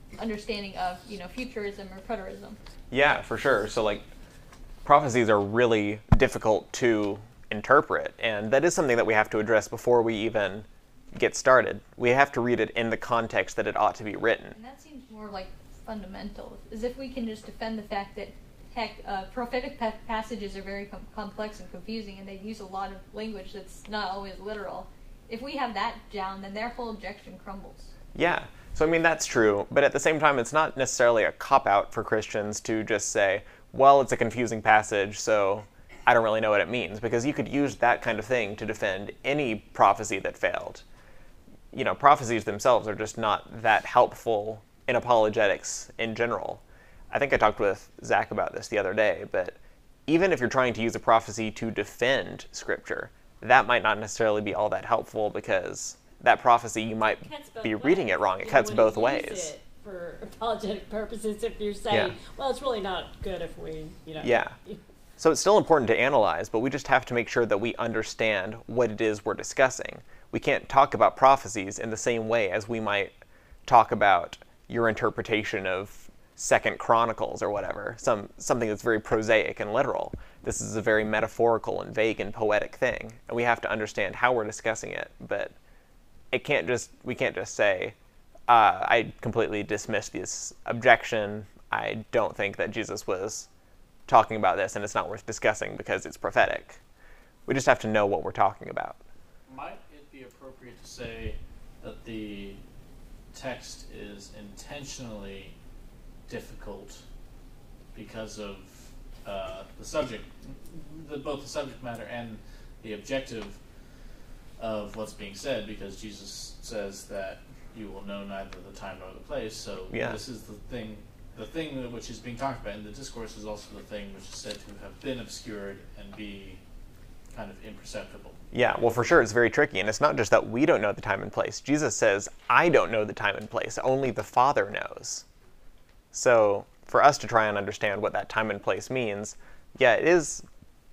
understanding of, futurism or preterism. Yeah, for sure. So like prophecies are really difficult to interpret, and that is something that we have to address before we even get started. We have to read it in the context that it ought to be written. And that seems more like fundamental, as if we can just defend the fact that prophetic passages are very complex and confusing, and they use a lot of language that's not always literal. If we have that down, then their whole objection crumbles. Yeah. So, I mean, that's true. But at the same time, it's not necessarily a cop-out for Christians to just say, well, it's a confusing passage, so I don't really know what it means. Because you could use that kind of thing to defend any prophecy that failed. Prophecies themselves are just not that helpful in apologetics in general. I think I talked with Zach about this the other day, but even if you're trying to use a prophecy to defend Scripture, that might not necessarily be all that helpful, because that prophecy, you might be reading it wrong. It cuts both ways. It for apologetic purposes, if you're saying, well, it's really not good if we, Yeah. So it's still important to analyze, but we just have to make sure that we understand what it is we're discussing. We can't talk about prophecies in the same way as we might talk about your interpretation of 2 Chronicles or whatever, something that's very prosaic and literal. This is a very metaphorical and vague and poetic thing, and we have to understand how we're discussing it. But we can't just say, I completely dismiss this objection. I don't think that Jesus was talking about this, and it's not worth discussing because it's prophetic. We just have to know what we're talking about. Might it be appropriate to say that the text is intentionally difficult because of the subject, both the subject matter and the objective of what's being said, because Jesus says that you will know neither the time nor the place. So this is the thing which is being talked about in the discourse is also the thing which is said to have been obscured and be kind of imperceptible. Yeah, well, for sure, it's very tricky. And it's not just that we don't know the time and place. Jesus says, I don't know the time and place. Only the Father knows. So for us to try and understand what that time and place means, it is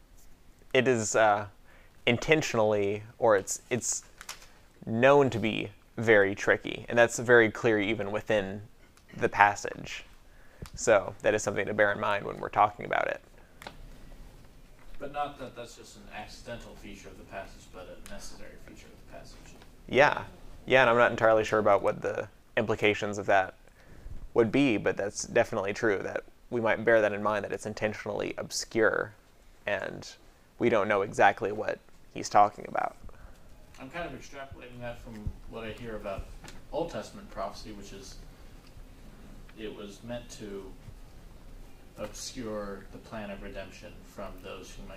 intentionally, or it's known to be very tricky. And that's very clear even within the passage. So that is something to bear in mind when we're talking about it. But not that that's just an accidental feature of the passage, but a necessary feature of the passage. Yeah, and I'm not entirely sure about what the implications of that would be, but that's definitely true, that we might bear that in mind, that it's intentionally obscure, and we don't know exactly what he's talking about. I'm kind of extrapolating that from what I hear about Old Testament prophecy, which is it was meant to obscure the plan of redemption from those who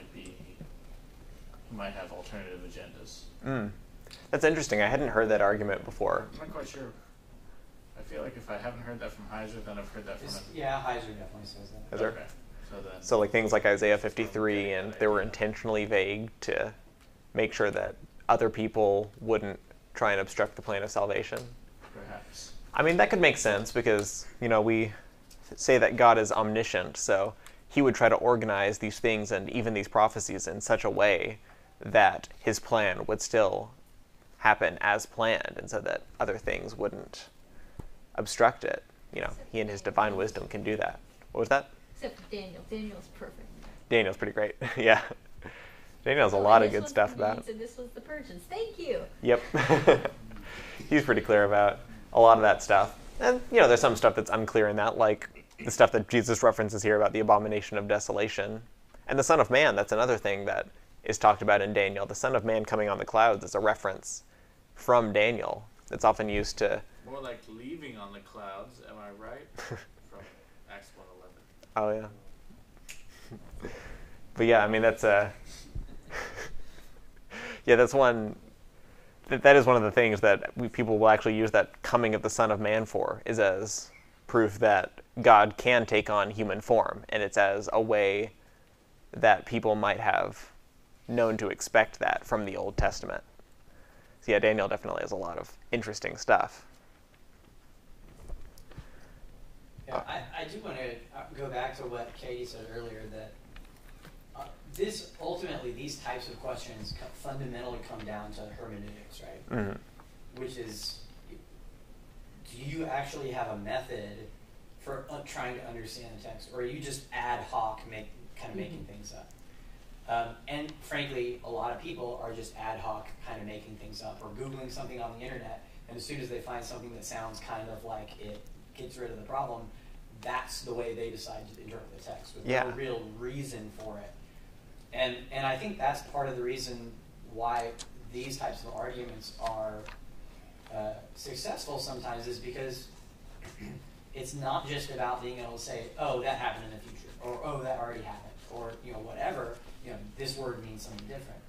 might have alternative agendas. That's interesting. I hadn't heard that argument before. I'm not quite sure. I feel like if I haven't heard that from Heiser, then I've heard that from him. Yeah, Heiser definitely says that. Is there? Okay. So like things like Isaiah 53, and they were intentionally vague to make sure that other people wouldn't try and obstruct the plan of salvation. Perhaps. I mean, that could make sense because, we say that God is omniscient, so he would try to organize these things and even these prophecies in such a way that his plan would still happen as planned, and so that other things wouldn't obstruct it. He in his divine wisdom can do that. What was that? Except for Daniel. Daniel's perfect. Daniel's pretty great. Yeah. Daniel has a lot of good stuff about it. And this was the Persians. Thank you. Yep. He's pretty clear about a lot of that stuff. And, there's some stuff that's unclear in that, like the stuff that Jesus references here about the abomination of desolation. And the Son of Man, that's another thing that is talked about in Daniel. The Son of Man coming on the clouds is a reference from Daniel. It's often used to... More like leaving on the clouds, am I right? From Acts 1:11. Oh, yeah. But yeah, I mean, that's a... that's one... That is one of the things that people will actually use that coming of the Son of Man for, is as proof that God can take on human form, and it's as a way that people might have known to expect that from the Old Testament. So yeah, Daniel definitely has a lot of interesting stuff. Yeah, I do want to go back to what Katie said earlier, that these types of questions fundamentally come down to hermeneutics, right? Mm-hmm. Which is, do do you actually have a method for trying to understand the text, or are you just ad hoc making things up? And frankly, a lot of people are just ad hoc kind of making things up, or Googling something on the internet, and as soon as they find something that sounds kind of like it gets rid of the problem, that's the way they decide to interpret the text, with no real reason for it. And I think that's part of the reason why these types of arguments are successful sometimes, is because it's not just about being able to say, oh, that happened in the future, or oh, that already happened, or whatever. This word means something different.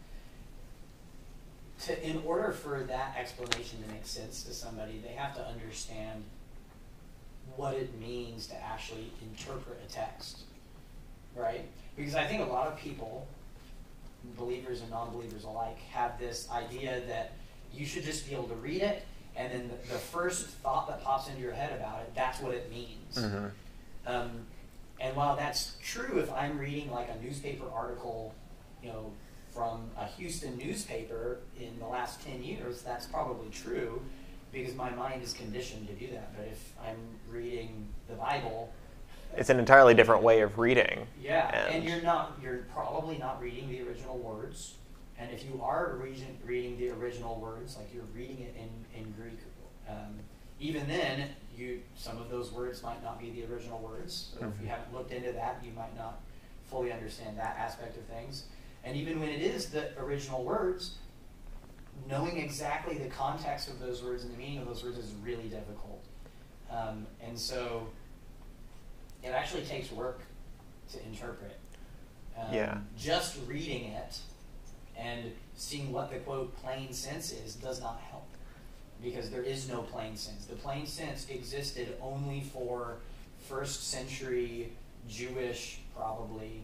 In order for that explanation to make sense to somebody, they have to understand what it means to actually interpret a text, right? Because I think a lot of people, believers and non-believers alike, have this idea that you should just be able to read it, and then the first thought that pops into your head about it, that's what it means. Mm-hmm. And while that's true, if I'm reading like a newspaper article, from a Houston newspaper in the last 10 years, that's probably true, because my mind is conditioned to do that. But if I'm reading the Bible, it's an entirely different way of reading. Yeah, and you're probably not reading the original words. And if you are reading the original words, like you're reading it in Greek, even then, some of those words might not be the original words. So if you haven't looked into that, you might not fully understand that aspect of things. And even when it is the original words, knowing exactly the context of those words and the meaning of those words is really difficult. And so it actually takes work to interpret. Just reading it and seeing what the, quote, plain sense is does not help, because there is no plain sense. The plain sense existed only for first century Jewish, probably,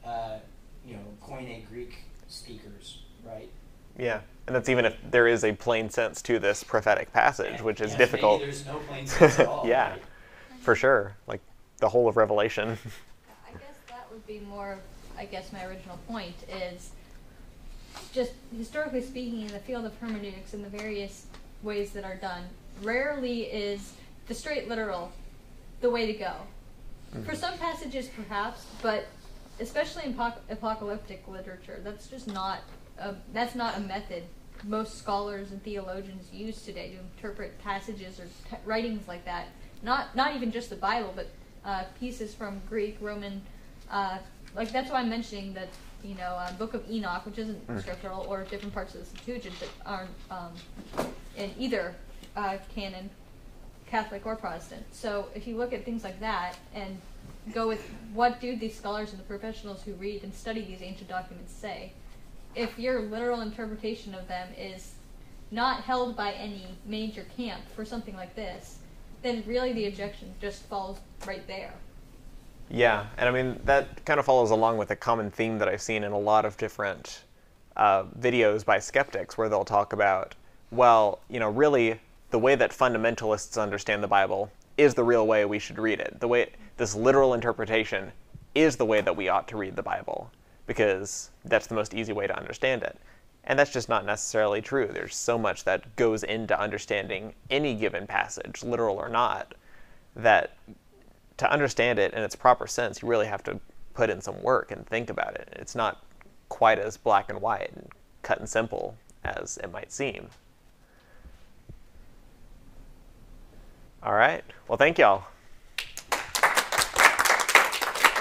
Koine Greek speakers, right? Yeah, and that's even if there is a plain sense to this prophetic passage, which is difficult. Maybe there's no plain sense at all. Yeah, right? For sure. Like the whole of Revelation. I guess that would be more, my original point is just historically speaking, in the field of hermeneutics and the various ways that are done, rarely is the straight literal the way to go. Mm-hmm. For some passages, perhaps, but especially in apocalyptic literature, that's just not that's not a method most scholars and theologians use today to interpret passages or writings like that. Not even just the Bible, but pieces from Greek, Roman, like that's why I'm mentioning that Book of Enoch, which isn't scriptural, or different parts of the Septuagint that aren't in either canon, Catholic or Protestant. So if you look at things like that and go with what do these scholars and the professionals who read and study these ancient documents say, if your literal interpretation of them is not held by any major camp for something like this, then really the objection just falls right there. Yeah, and I mean, that kind of follows along with a common theme that I've seen in a lot of different videos by skeptics, where they'll talk about, well, really the way that fundamentalists understand the Bible is the real way we should read it. The way this literal interpretation is the way that we ought to read the Bible, because that's the most easy way to understand it. And that's just not necessarily true. There's so much that goes into understanding any given passage, literal or not, that to understand it in its proper sense, you really have to put in some work and think about it. It's not quite as black and white and cut and simple as it might seem. All right. Well, thank y'all.